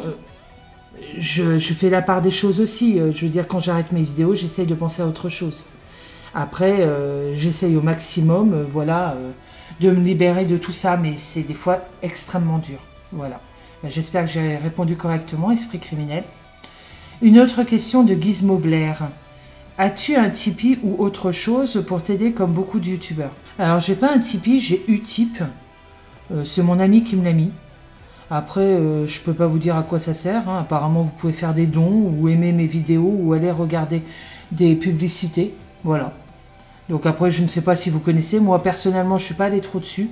je fais la part des choses aussi. Je veux dire, quand j'arrête mes vidéos, j'essaye de penser à autre chose. Après, j'essaye au maximum, voilà, de me libérer de tout ça, mais c'est des fois extrêmement dur. Voilà. J'espère que j'ai répondu correctement, esprit criminel. Une autre question de Gizmo Blair. As-tu un Tipeee ou autre chose pour t'aider comme beaucoup de youtubeurs? Alors, j'ai pas un Tipeee, j'ai Utip. C'est mon ami qui me l'a mis. Après, je peux pas vous dire à quoi ça sert, hein. Apparemment, vous pouvez faire des dons, ou aimer mes vidéos, ou aller regarder des publicités. Voilà. Donc après, je ne sais pas si vous connaissez. Moi, personnellement, je suis pas allé trop dessus.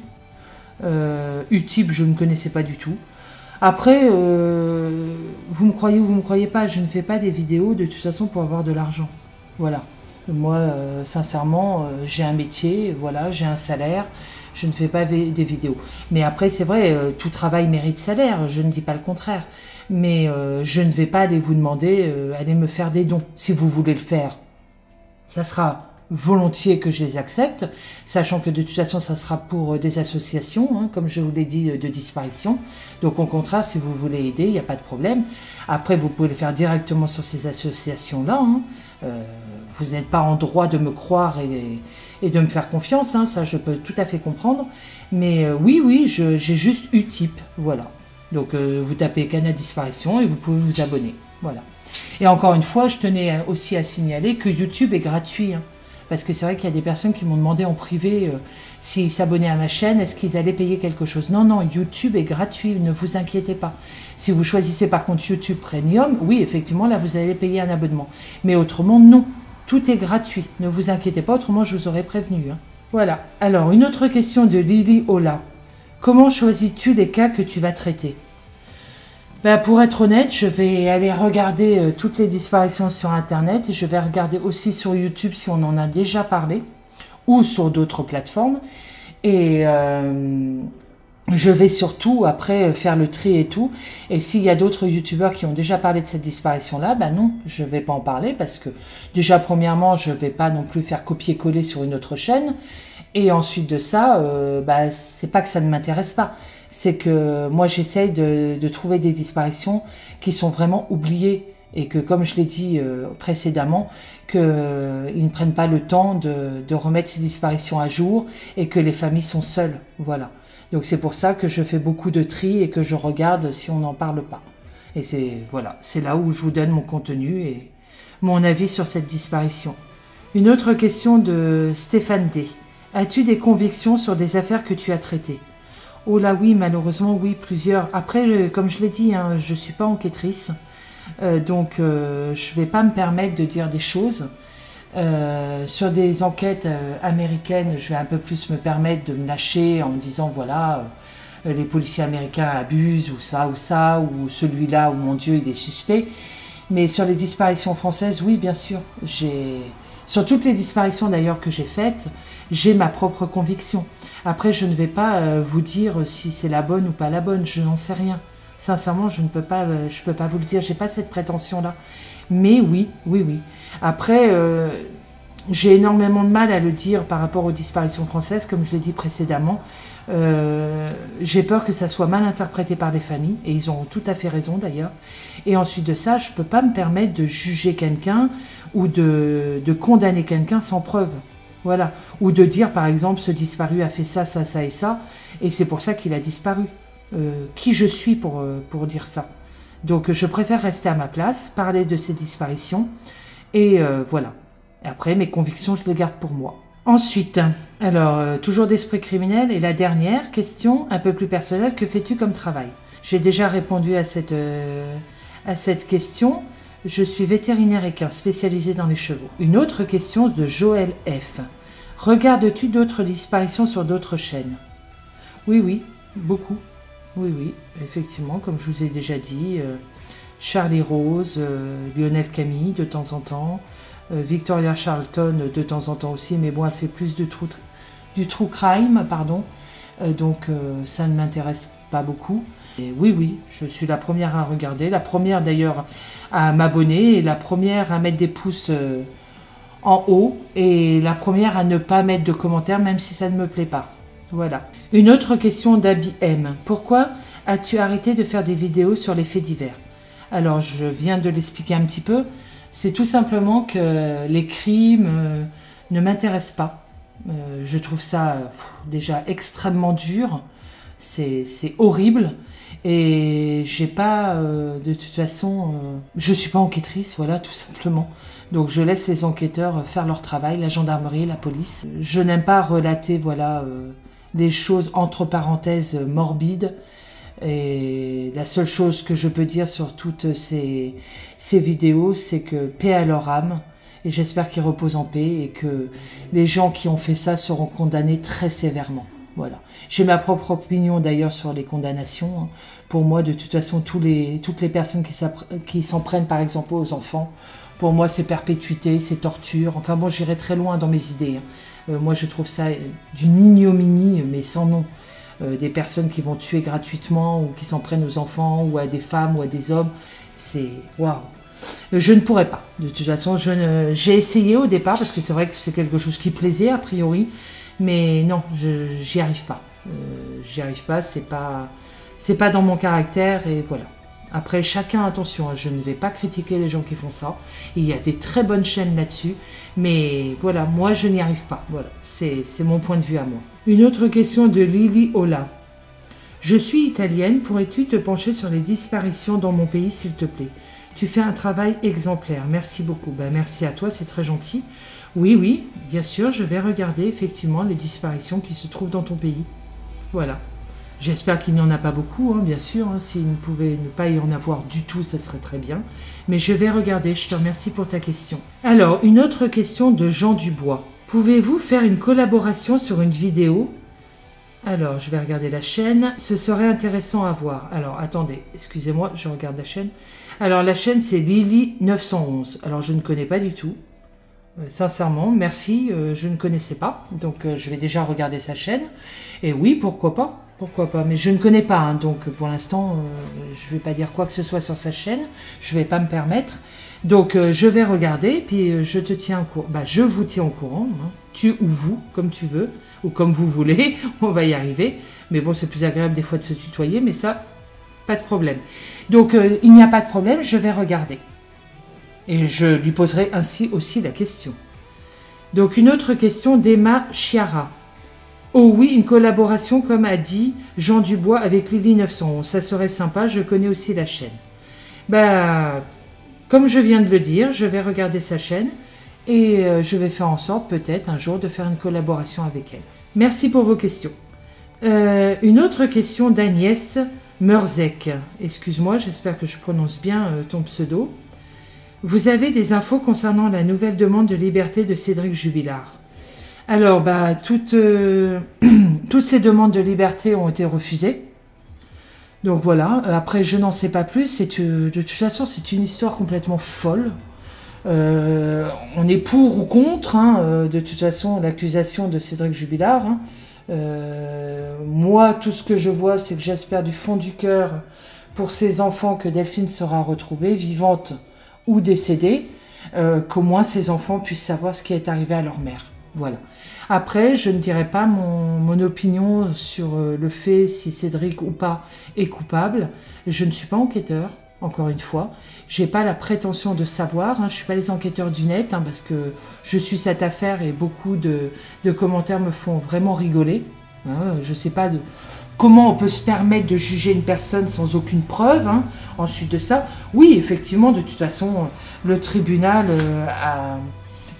Utip, je ne connaissais pas du tout. Après, vous me croyez ou vous me croyez pas, je ne fais pas des vidéos de toute façon pour avoir de l'argent. Voilà. Moi, sincèrement, j'ai un métier, voilà, j'ai un salaire, je ne fais pas des vidéos. Mais après, c'est vrai, tout travail mérite salaire, je ne dis pas le contraire. Mais je ne vais pas aller vous demander, allez me faire des dons. Si vous voulez le faire, ça sera volontiers que je les accepte, sachant que de toute façon, ça sera pour des associations, hein, comme je vous l'ai dit, de disparition. Donc, au contraire, si vous voulez aider, il n'y a pas de problème. Après, vous pouvez le faire directement sur ces associations-là, hein. Vous n'êtes pas en droit de me croire et de me faire confiance, hein, ça, je peux tout à fait comprendre. Mais oui, j'ai juste Utip, voilà. Donc, vous tapez Canal Disparition et vous pouvez vous abonner, voilà. Et encore une fois, je tenais aussi à signaler que YouTube est gratuit, hein. Parce que c'est vrai qu'il y a des personnes qui m'ont demandé en privé s'ils s'abonnaient à ma chaîne, est-ce qu'ils allaient payer quelque chose. Non, non, YouTube est gratuit, ne vous inquiétez pas. Si vous choisissez par contre YouTube Premium, oui, effectivement, là, vous allez payer un abonnement. Mais autrement, non. Tout est gratuit. Ne vous inquiétez pas, autrement, je vous aurais prévenu, hein. Voilà. Alors, une autre question de Lily Ola. Comment choisis-tu les cas que tu vas traiter? Pour être honnête, je vais aller regarder toutes les disparitions sur Internet et je vais regarder aussi sur YouTube si on en a déjà parlé ou sur d'autres plateformes. Et je vais surtout après faire le tri et tout. Et s'il y a d'autres youtubeurs qui ont déjà parlé de cette disparition-là, non, je ne vais pas en parler parce que déjà, premièrement, je ne vais pas non plus faire copier-coller sur une autre chaîne. Et ensuite de ça, c'est pas que ça ne m'intéresse pas. C'est que moi, j'essaye de trouver des disparitions qui sont vraiment oubliées et que, comme je l'ai dit précédemment, qu'ils ne prennent pas le temps de remettre ces disparitions à jour et que les familles sont seules. Voilà. Donc, c'est pour ça que je fais beaucoup de tri et que je regarde si on n'en parle pas. Et voilà, c'est là où je vous donne mon contenu et mon avis sur cette disparition. Une autre question de Stéphane D. As-tu des convictions sur des affaires que tu as traitées? Oh là oui, malheureusement, oui, plusieurs. Après, comme je l'ai dit, hein, je ne suis pas enquêtrice. Donc, je ne vais pas me permettre de dire des choses. Sur des enquêtes américaines, je vais un peu plus me permettre de me lâcher en me disant, voilà, les policiers américains abusent, ou ou celui-là, ou mon Dieu, il est suspect. Mais sur les disparitions françaises, oui, bien sûr. Sur toutes les disparitions d'ailleurs que j'ai faites, j'ai ma propre conviction. Après, je ne vais pas vous dire si c'est la bonne ou pas la bonne, je n'en sais rien. Sincèrement, je peux pas vous le dire, j'ai pas cette prétention-là. Mais oui. Après, j'ai énormément de mal à le dire par rapport aux disparitions françaises, comme je l'ai dit précédemment. J'ai peur que ça soit mal interprété par les familles, et ils ont tout à fait raison d'ailleurs. Et ensuite de ça, je ne peux pas me permettre de juger quelqu'un ou de condamner quelqu'un sans preuve. Voilà. Ou de dire, par exemple, ce disparu a fait ça, ça et ça, et c'est pour ça qu'il a disparu. Qui je suis pour dire ça? Donc, je préfère rester à ma place, parler de ces disparitions, et voilà. Et après, mes convictions, je les garde pour moi. Ensuite, alors, toujours d'esprit criminel. Et la dernière question, un peu plus personnelle, que fais-tu comme travail? J'ai déjà répondu à cette question. Je suis vétérinaire équin spécialisé dans les chevaux. Une autre question de Joël F. Regardes-tu d'autres disparitions sur d'autres chaînes? Oui, oui, beaucoup. Oui, oui, effectivement, comme je vous ai déjà dit, Charlie Rose, Lionel Camille de temps en temps, Victoria Charlton de temps en temps aussi, mais bon, elle fait plus du true crime, pardon, donc ça ne m'intéresse pas beaucoup. Et oui, oui, je suis la première à regarder, la première d'ailleurs à m'abonner, et la première à mettre des pouces en haut, et la première à ne pas mettre de commentaires, même si ça ne me plaît pas. Voilà. Une autre question d'Abby M. Pourquoi as-tu arrêté de faire des vidéos sur les faits divers? Alors, je viens de l'expliquer un petit peu. C'est tout simplement que les crimes ne m'intéressent pas. Je trouve ça déjà extrêmement dur. C'est horrible. Et j'ai pas, de toute façon, je suis pas enquêtrice, voilà, tout simplement. Donc je laisse les enquêteurs faire leur travail, la gendarmerie, la police. Je n'aime pas relater, voilà, les choses entre parenthèses morbides. Et la seule chose que je peux dire sur toutes ces vidéos, c'est que paix à leur âme. Et j'espère qu'ils reposent en paix et que les gens qui ont fait ça seront condamnés très sévèrement. Voilà. J'ai ma propre opinion d'ailleurs sur les condamnations. Pour moi, de toute façon, toutes les personnes qui s'en prennent par exemple aux enfants, pour moi c'est perpétuité, c'est torture. Enfin bon, j'irai très loin dans mes idées. Moi je trouve ça d'une ignominie, mais sans nom. Des personnes qui vont tuer gratuitement ou qui s'en prennent aux enfants ou à des femmes ou à des hommes, c'est waouh. Je ne pourrais pas. De toute façon, j'ai essayé au départ parce que c'est vrai que c'est quelque chose qui plaisait a priori, mais non, j'y arrive pas. J'y arrive pas, c'est pas dans mon caractère et voilà. Après, chacun, attention, je ne vais pas critiquer les gens qui font ça. Il y a des très bonnes chaînes là-dessus. Mais voilà, moi, je n'y arrive pas. Voilà, c'est mon point de vue à moi. Une autre question de Lily Ola. Je suis italienne. Pourrais-tu te pencher sur les disparitions dans mon pays, s'il te plaît? Tu fais un travail exemplaire. Merci beaucoup. Ben, merci à toi, c'est très gentil. Oui, oui, bien sûr, je vais regarder effectivement les disparitions qui se trouvent dans ton pays. Voilà. J'espère qu'il n'y en a pas beaucoup, hein, bien sûr. Hein, s'il ne pouvait ne pas y en avoir du tout, ça serait très bien. Mais je vais regarder. Je te remercie pour ta question. Alors, une autre question de Jean Dubois. Pouvez-vous faire une collaboration sur une vidéo? Alors, je vais regarder la chaîne. Ce serait intéressant à voir. Alors, attendez. Excusez-moi, je regarde la chaîne. Alors, la chaîne, c'est Lily911. Alors, je ne connais pas du tout. Sincèrement, merci. Je ne connaissais pas. Donc, je vais déjà regarder sa chaîne. Et oui, pourquoi pas? Pourquoi pas, mais je ne connais pas, hein, donc pour l'instant, je ne vais pas dire quoi que ce soit sur sa chaîne, je ne vais pas me permettre. Donc je vais regarder, puis je te tiens au courant. Bah, je vous tiens au courant, hein. Tu ou vous, comme tu veux, ou comme vous voulez, on va y arriver. Mais bon, c'est plus agréable des fois de se tutoyer, mais ça, pas de problème. Donc il n'y a pas de problème, je vais regarder. Et je lui poserai ainsi aussi la question. Donc une autre question d'Emma Chiara. Oh oui, une collaboration, comme a dit Jean Dubois avec Lily911. Ça serait sympa, je connais aussi la chaîne. Bah, comme je viens de le dire, je vais regarder sa chaîne et je vais faire en sorte peut-être un jour de faire une collaboration avec elle. Merci pour vos questions. Une autre question d'Agnès Merzek. Excuse-moi, j'espère que je prononce bien ton pseudo. Vous avez des infos concernant la nouvelle demande de liberté de Cédric Jubilard? Alors, bah, toutes ces demandes de liberté ont été refusées. Donc voilà, après je n'en sais pas plus. De toute façon, c'est une histoire complètement folle. On est pour ou contre, hein, de toute façon, l'accusation de Cédric Jubilard. Hein. Moi, tout ce que je vois, c'est que j'espère du fond du cœur pour ces enfants que Delphine sera retrouvée, vivante ou décédée, qu'au moins ces enfants puissent savoir ce qui est arrivé à leur mère. Voilà. Après, je ne dirai pas mon opinion sur le fait si Cédric ou pas est coupable. Je ne suis pas enquêteur, encore une fois. Je n'ai pas la prétention de savoir. Hein. Je ne suis pas les enquêteurs du net, hein, parce que je suis cette affaire et beaucoup de commentaires me font vraiment rigoler. Hein. Je ne sais pas comment on peut se permettre de juger une personne sans aucune preuve. Hein. Ensuite de ça, oui, effectivement, de toute façon, le tribunal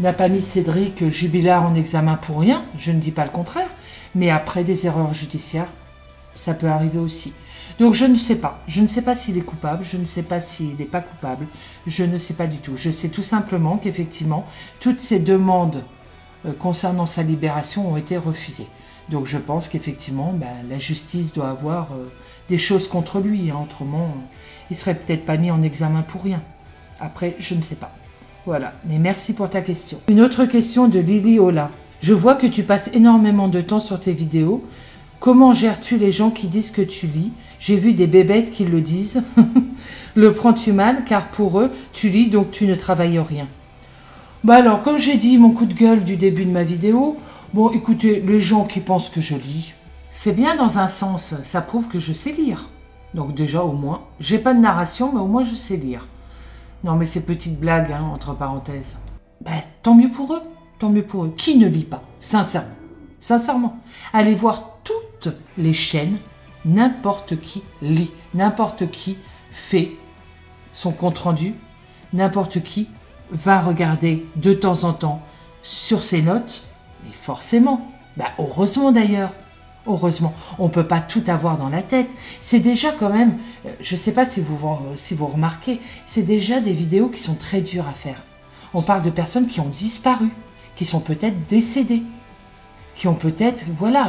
n'a pas mis Cédric Jubilard en examen pour rien, je ne dis pas le contraire, mais après des erreurs judiciaires, ça peut arriver aussi. Donc je ne sais pas s'il est coupable, je ne sais pas s'il n'est pas coupable, je ne sais pas du tout. Je sais tout simplement qu'effectivement, toutes ces demandes concernant sa libération ont été refusées. Donc je pense qu'effectivement, la justice doit avoir des choses contre lui, hein. Autrement, il serait peut-être pas mis en examen pour rien. Après, je ne sais pas. Voilà, mais merci pour ta question. Une autre question de Lily Ola. Je vois que tu passes énormément de temps sur tes vidéos. Comment gères-tu les gens qui disent que tu lis? J'ai vu des bébêtes qui le disent. Le prends-tu mal? Car pour eux, tu lis donc tu ne travailles rien. Alors, comme j'ai dit, mon coup de gueule du début de ma vidéo, bon, écoutez, les gens qui pensent que je lis, c'est bien dans un sens, ça prouve que je sais lire. Donc déjà, au moins, j'ai pas de narration, mais au moins je sais lire. Non, mais ces petites blagues, hein, entre parenthèses. Tant mieux pour eux, tant mieux pour eux. Qui ne lit pas? Sincèrement. Sincèrement. Allez voir toutes les chaînes, n'importe qui lit, n'importe qui fait son compte-rendu, n'importe qui va regarder de temps en temps sur ses notes, mais forcément, heureusement d'ailleurs, heureusement, on ne peut pas tout avoir dans la tête. C'est déjà quand même, je ne sais pas si vous remarquez, c'est déjà des vidéos qui sont très dures à faire. On parle de personnes qui ont disparu, qui sont peut-être décédées, qui ont peut-être,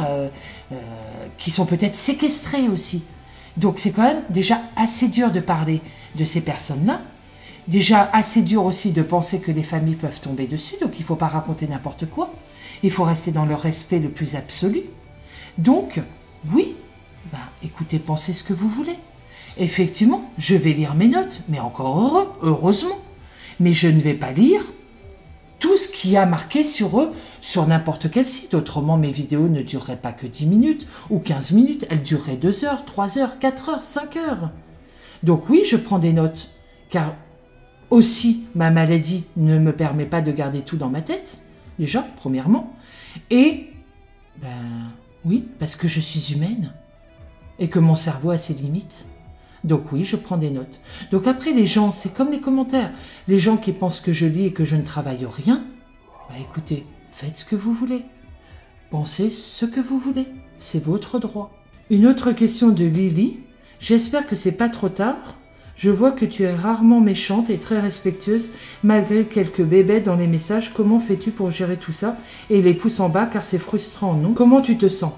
qui sont peut-être séquestrées aussi. Donc c'est quand même déjà assez dur de parler de ces personnes-là. Déjà assez dur aussi de penser que les familles peuvent tomber dessus, donc il ne faut pas raconter n'importe quoi. Il faut rester dans le respect le plus absolu. Donc, oui, écoutez, pensez ce que vous voulez. Effectivement, je vais lire mes notes, mais encore heureusement. Mais je ne vais pas lire tout ce qui a marqué sur eux, sur n'importe quel site. Autrement, mes vidéos ne dureraient pas que 10 minutes ou 15 minutes. Elles dureraient 2 heures, 3 heures, 4 heures, 5 heures. Donc oui, je prends des notes, car aussi ma maladie ne me permet pas de garder tout dans ma tête, déjà, premièrement. Et, oui, parce que je suis humaine et que mon cerveau a ses limites. Donc oui, je prends des notes. Donc après, les gens, c'est comme les commentaires. Les gens qui pensent que je lis et que je ne travaille rien, écoutez, faites ce que vous voulez. Pensez ce que vous voulez. C'est votre droit. Une autre question de Lily. J'espère que c'est pas trop tard. Je vois que tu es rarement méchante et très respectueuse, malgré quelques bébés dans les messages. Comment fais-tu pour gérer tout ça et les pouces en bas, car c'est frustrant, non? Comment tu te sens?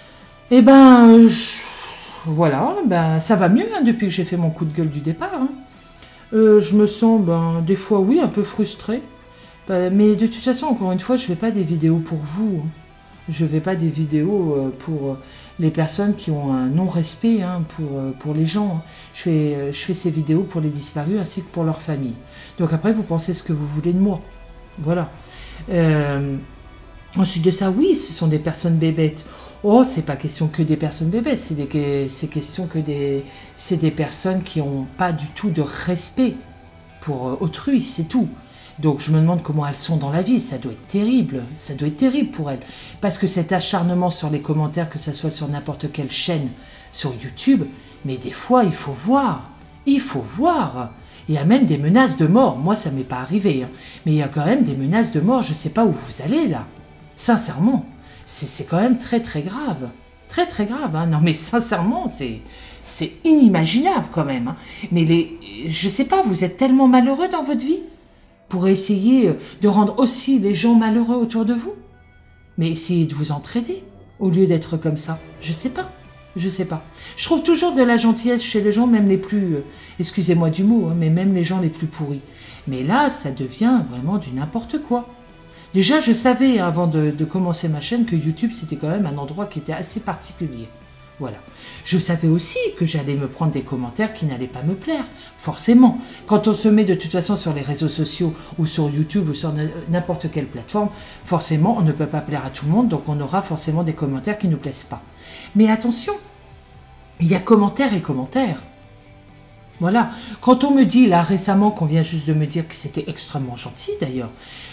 Voilà, ça va mieux, hein, depuis que j'ai fait mon coup de gueule du départ. Hein. Je me sens, des fois, oui, un peu frustrée. Mais de toute façon, encore une fois, je ne fais pas des vidéos pour vous. Hein. Je ne fais pas des vidéos pour les personnes qui ont un non-respect, hein, pour les gens. Je fais ces vidéos pour les disparus ainsi que pour leurs familles. Donc après, vous pensez ce que vous voulez de moi. Voilà. Ensuite de ça, oui, ce sont des personnes bébêtes. Oh, c'est pas question que des personnes bébêtes, c'est question que c'est des personnes qui n'ont pas du tout de respect pour autrui, c'est tout. Donc je me demande comment elles sont dans la vie, ça doit être terrible pour elles. Parce que cet acharnement sur les commentaires, que ce soit sur n'importe quelle chaîne, sur YouTube, mais des fois il faut voir. Il y a même des menaces de mort, moi ça m'est pas arrivé, hein. Mais il y a quand même des menaces de mort, je sais pas où vous allez là. Sincèrement, c'est quand même très très grave. Très très grave, hein. Non mais sincèrement, c'est inimaginable quand même. Hein. Mais je sais pas, vous êtes tellement malheureux dans votre vie pour essayer de rendre aussi les gens malheureux autour de vous. Mais essayez de vous entraider au lieu d'être comme ça. Je sais pas. Je trouve toujours de la gentillesse chez les gens, même les plus, excusez-moi du mot, hein, mais même les gens les plus pourris. Mais là, ça devient vraiment du n'importe quoi. Déjà, je savais avant de commencer ma chaîne que YouTube, c'était quand même un endroit qui était assez particulier. Voilà. Je savais aussi que j'allais me prendre des commentaires qui n'allaient pas me plaire, forcément. Quand on se met de toute façon sur les réseaux sociaux ou sur YouTube ou sur n'importe quelle plateforme, forcément, on ne peut pas plaire à tout le monde, donc on aura forcément des commentaires qui ne nous plaisent pas. Mais attention, il y a commentaires et commentaires. Voilà. Quand on me dit, là, récemment, qu'on vient juste de me dire que c'était extrêmement gentil, d'ailleurs,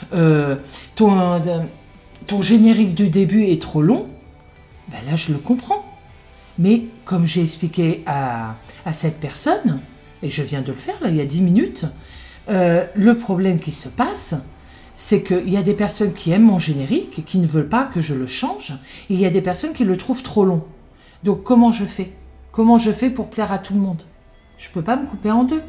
ton générique du début est trop long, là, je le comprends. Mais comme j'ai expliqué à cette personne, et je viens de le faire là il y a 10 minutes, le problème qui se passe, c'est qu'il y a des personnes qui aiment mon générique et qui ne veulent pas que je le change. Et il y a des personnes qui le trouvent trop long. Donc comment je fais? Comment je fais pour plaire à tout le monde? Je ne peux pas me couper en deux.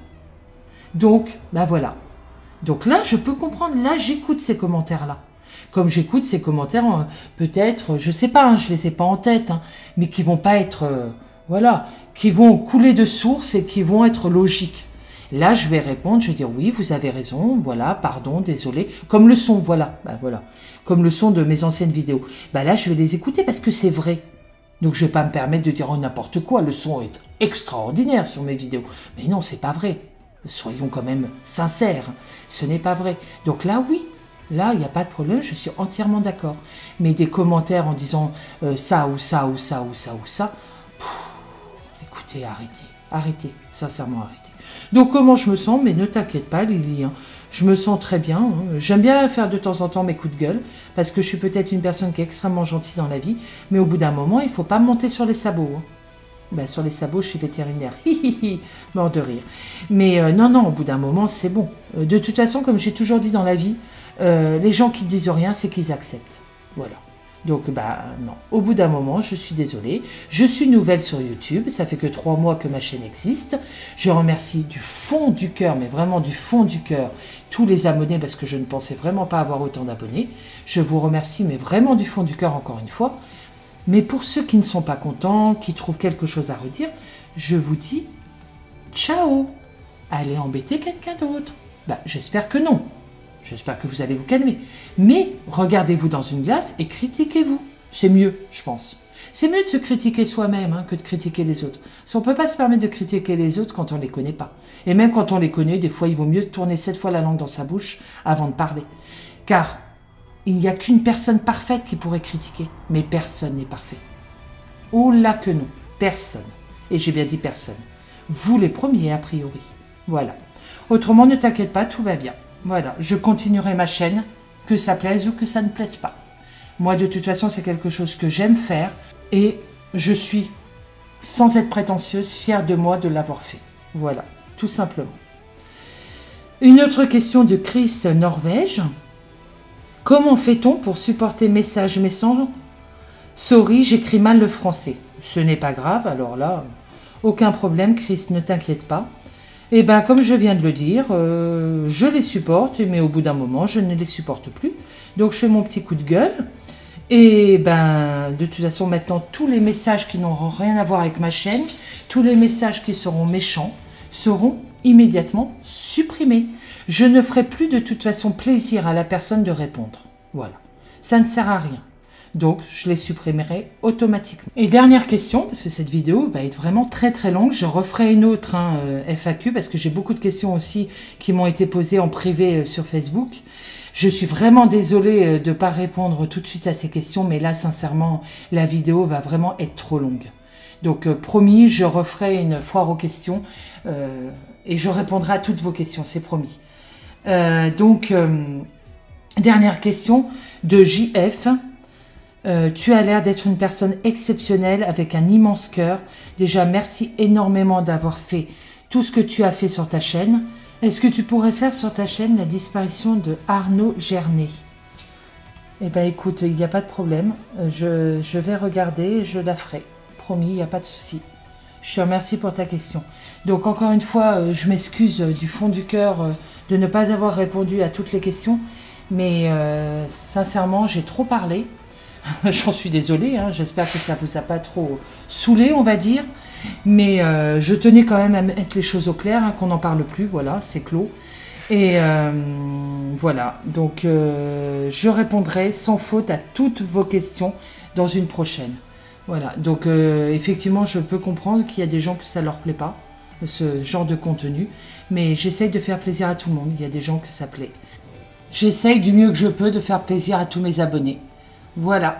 Donc, ben voilà. Donc là, je peux comprendre. Là, j'écoute ces commentaires-là. Comme j'écoute ces commentaires, peut-être, je ne sais pas, hein, je ne les ai pas en tête, hein, mais qui ne vont pas être, voilà, qui vont couler de source et qui vont être logiques. Là, je vais répondre, je vais dire oui, vous avez raison, voilà, pardon, désolé. Comme le son, voilà, ben voilà. Comme le son de mes anciennes vidéos. Ben là, je vais les écouter parce que c'est vrai. Donc, je ne vais pas me permettre de dire oh, n'importe quoi. Le son est extraordinaire sur mes vidéos. Mais non, c'est pas vrai. Soyons quand même sincères. Ce n'est pas vrai. Donc là, oui. Là, il n'y a pas de problème, je suis entièrement d'accord. Mais des commentaires en disant ça ou ça ou ça ou ça ou ça, écoutez, arrêtez, sincèrement arrêtez. Donc comment je me sens? Mais ne t'inquiète pas Lily, hein. Je me sens très bien. Hein. J'aime bien faire de temps en temps mes coups de gueule, parce que je suis peut-être une personne qui est extrêmement gentille dans la vie, mais au bout d'un moment, il ne faut pas monter sur les sabots. Hein. Ben, sur les sabots, je suis vétérinaire. Mort de rire. Mais non, au bout d'un moment, c'est bon. De toute façon, comme j'ai toujours dit dans la vie, les gens qui disent rien, c'est qu'ils acceptent. Voilà. Donc, bah non. Au bout d'un moment, je suis désolée. Je suis nouvelle sur YouTube. Ça fait que 3 mois que ma chaîne existe. Je remercie du fond du cœur, mais vraiment du fond du cœur, tous les abonnés parce que je ne pensais vraiment pas avoir autant d'abonnés. Je vous remercie, mais vraiment du fond du cœur encore une fois. Mais pour ceux qui ne sont pas contents, qui trouvent quelque chose à redire, je vous dis ciao. Allez embêter quelqu'un d'autre. Bah, j'espère que non. J'espère que vous allez vous calmer. Mais regardez-vous dans une glace et critiquez-vous. C'est mieux, je pense. C'est mieux de se critiquer soi-même hein, que de critiquer les autres. Si on ne peut pas se permettre de critiquer les autres quand on ne les connaît pas. Et même quand on les connaît, des fois, il vaut mieux tourner 7 fois la langue dans sa bouche avant de parler. Car il n'y a qu'une personne parfaite qui pourrait critiquer. Mais personne n'est parfait. Oh là que non. Personne. Et j'ai bien dit personne. Vous les premiers, a priori. Voilà. Autrement, ne t'inquiète pas, tout va bien. Voilà, je continuerai ma chaîne, que ça plaise ou que ça ne plaise pas. Moi, de toute façon, c'est quelque chose que j'aime faire et je suis, sans être prétentieuse, fière de moi de l'avoir fait. Voilà, tout simplement. Une autre question de Chris Norvège. Comment fait-on pour supporter messages méchants? Sorry, j'écris mal le français. Ce n'est pas grave, alors là, aucun problème, Chris, ne t'inquiète pas. Et bien, comme je viens de le dire, je les supporte, mais au bout d'un moment, je ne les supporte plus. Donc, je fais mon petit coup de gueule. Et ben, de toute façon, maintenant, tous les messages qui n'auront rien à voir avec ma chaîne, tous les messages qui seront méchants, seront immédiatement supprimés. Je ne ferai plus de toute façon plaisir à la personne de répondre. Voilà. Ça ne sert à rien. Donc, je les supprimerai automatiquement. Et dernière question, parce que cette vidéo va être vraiment très très longue. Je referai une autre FAQ, parce que j'ai beaucoup de questions aussi qui m'ont été posées en privé sur Facebook. Je suis vraiment désolée de ne pas répondre tout de suite à ces questions, mais là, sincèrement, la vidéo va vraiment être trop longue. Donc, promis, je referai une foire aux questions et je répondrai à toutes vos questions, c'est promis. Dernière question de JF. Tu as l'air d'être une personne exceptionnelle avec un immense cœur. Déjà, merci énormément d'avoir fait tout ce que tu as fait sur ta chaîne. Est-ce que tu pourrais faire sur ta chaîne la disparition de Arnaud Gernet? Eh bien, écoute, il n'y a pas de problème. Je vais regarder et je la ferai. Promis, il n'y a pas de souci. Je te remercie pour ta question. Donc, encore une fois, je m'excuse du fond du cœur de ne pas avoir répondu à toutes les questions. Mais sincèrement, j'ai trop parlé. J'en suis désolée, hein, j'espère que ça vous a pas trop saoulé, on va dire. Mais je tenais quand même à mettre les choses au clair, hein, qu'on n'en parle plus, voilà, c'est clos. Et voilà, donc je répondrai sans faute à toutes vos questions dans une prochaine. Voilà, donc effectivement, je peux comprendre qu'il y a des gens que ça leur plaît pas, ce genre de contenu. Mais j'essaye de faire plaisir à tout le monde, il y a des gens que ça plaît. J'essaye du mieux que je peux de faire plaisir à tous mes abonnés. Voilà.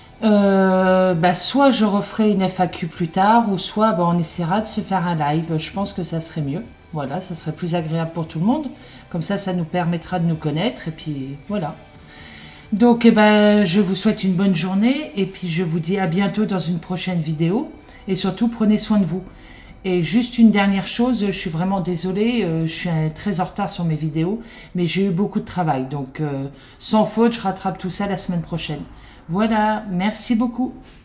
Soit je referai une FAQ plus tard, ou soit on essaiera de se faire un live. Je pense que ça serait mieux. Voilà, ça serait plus agréable pour tout le monde. Comme ça nous permettra de nous connaître. Et puis, voilà. Donc, je vous souhaite une bonne journée. Et puis, je vous dis à bientôt dans une prochaine vidéo. Et surtout, prenez soin de vous. Et juste une dernière chose, je suis vraiment désolée, je suis très en retard sur mes vidéos, mais j'ai eu beaucoup de travail. Donc sans faute, je rattrape tout ça la semaine prochaine. Voilà, merci beaucoup.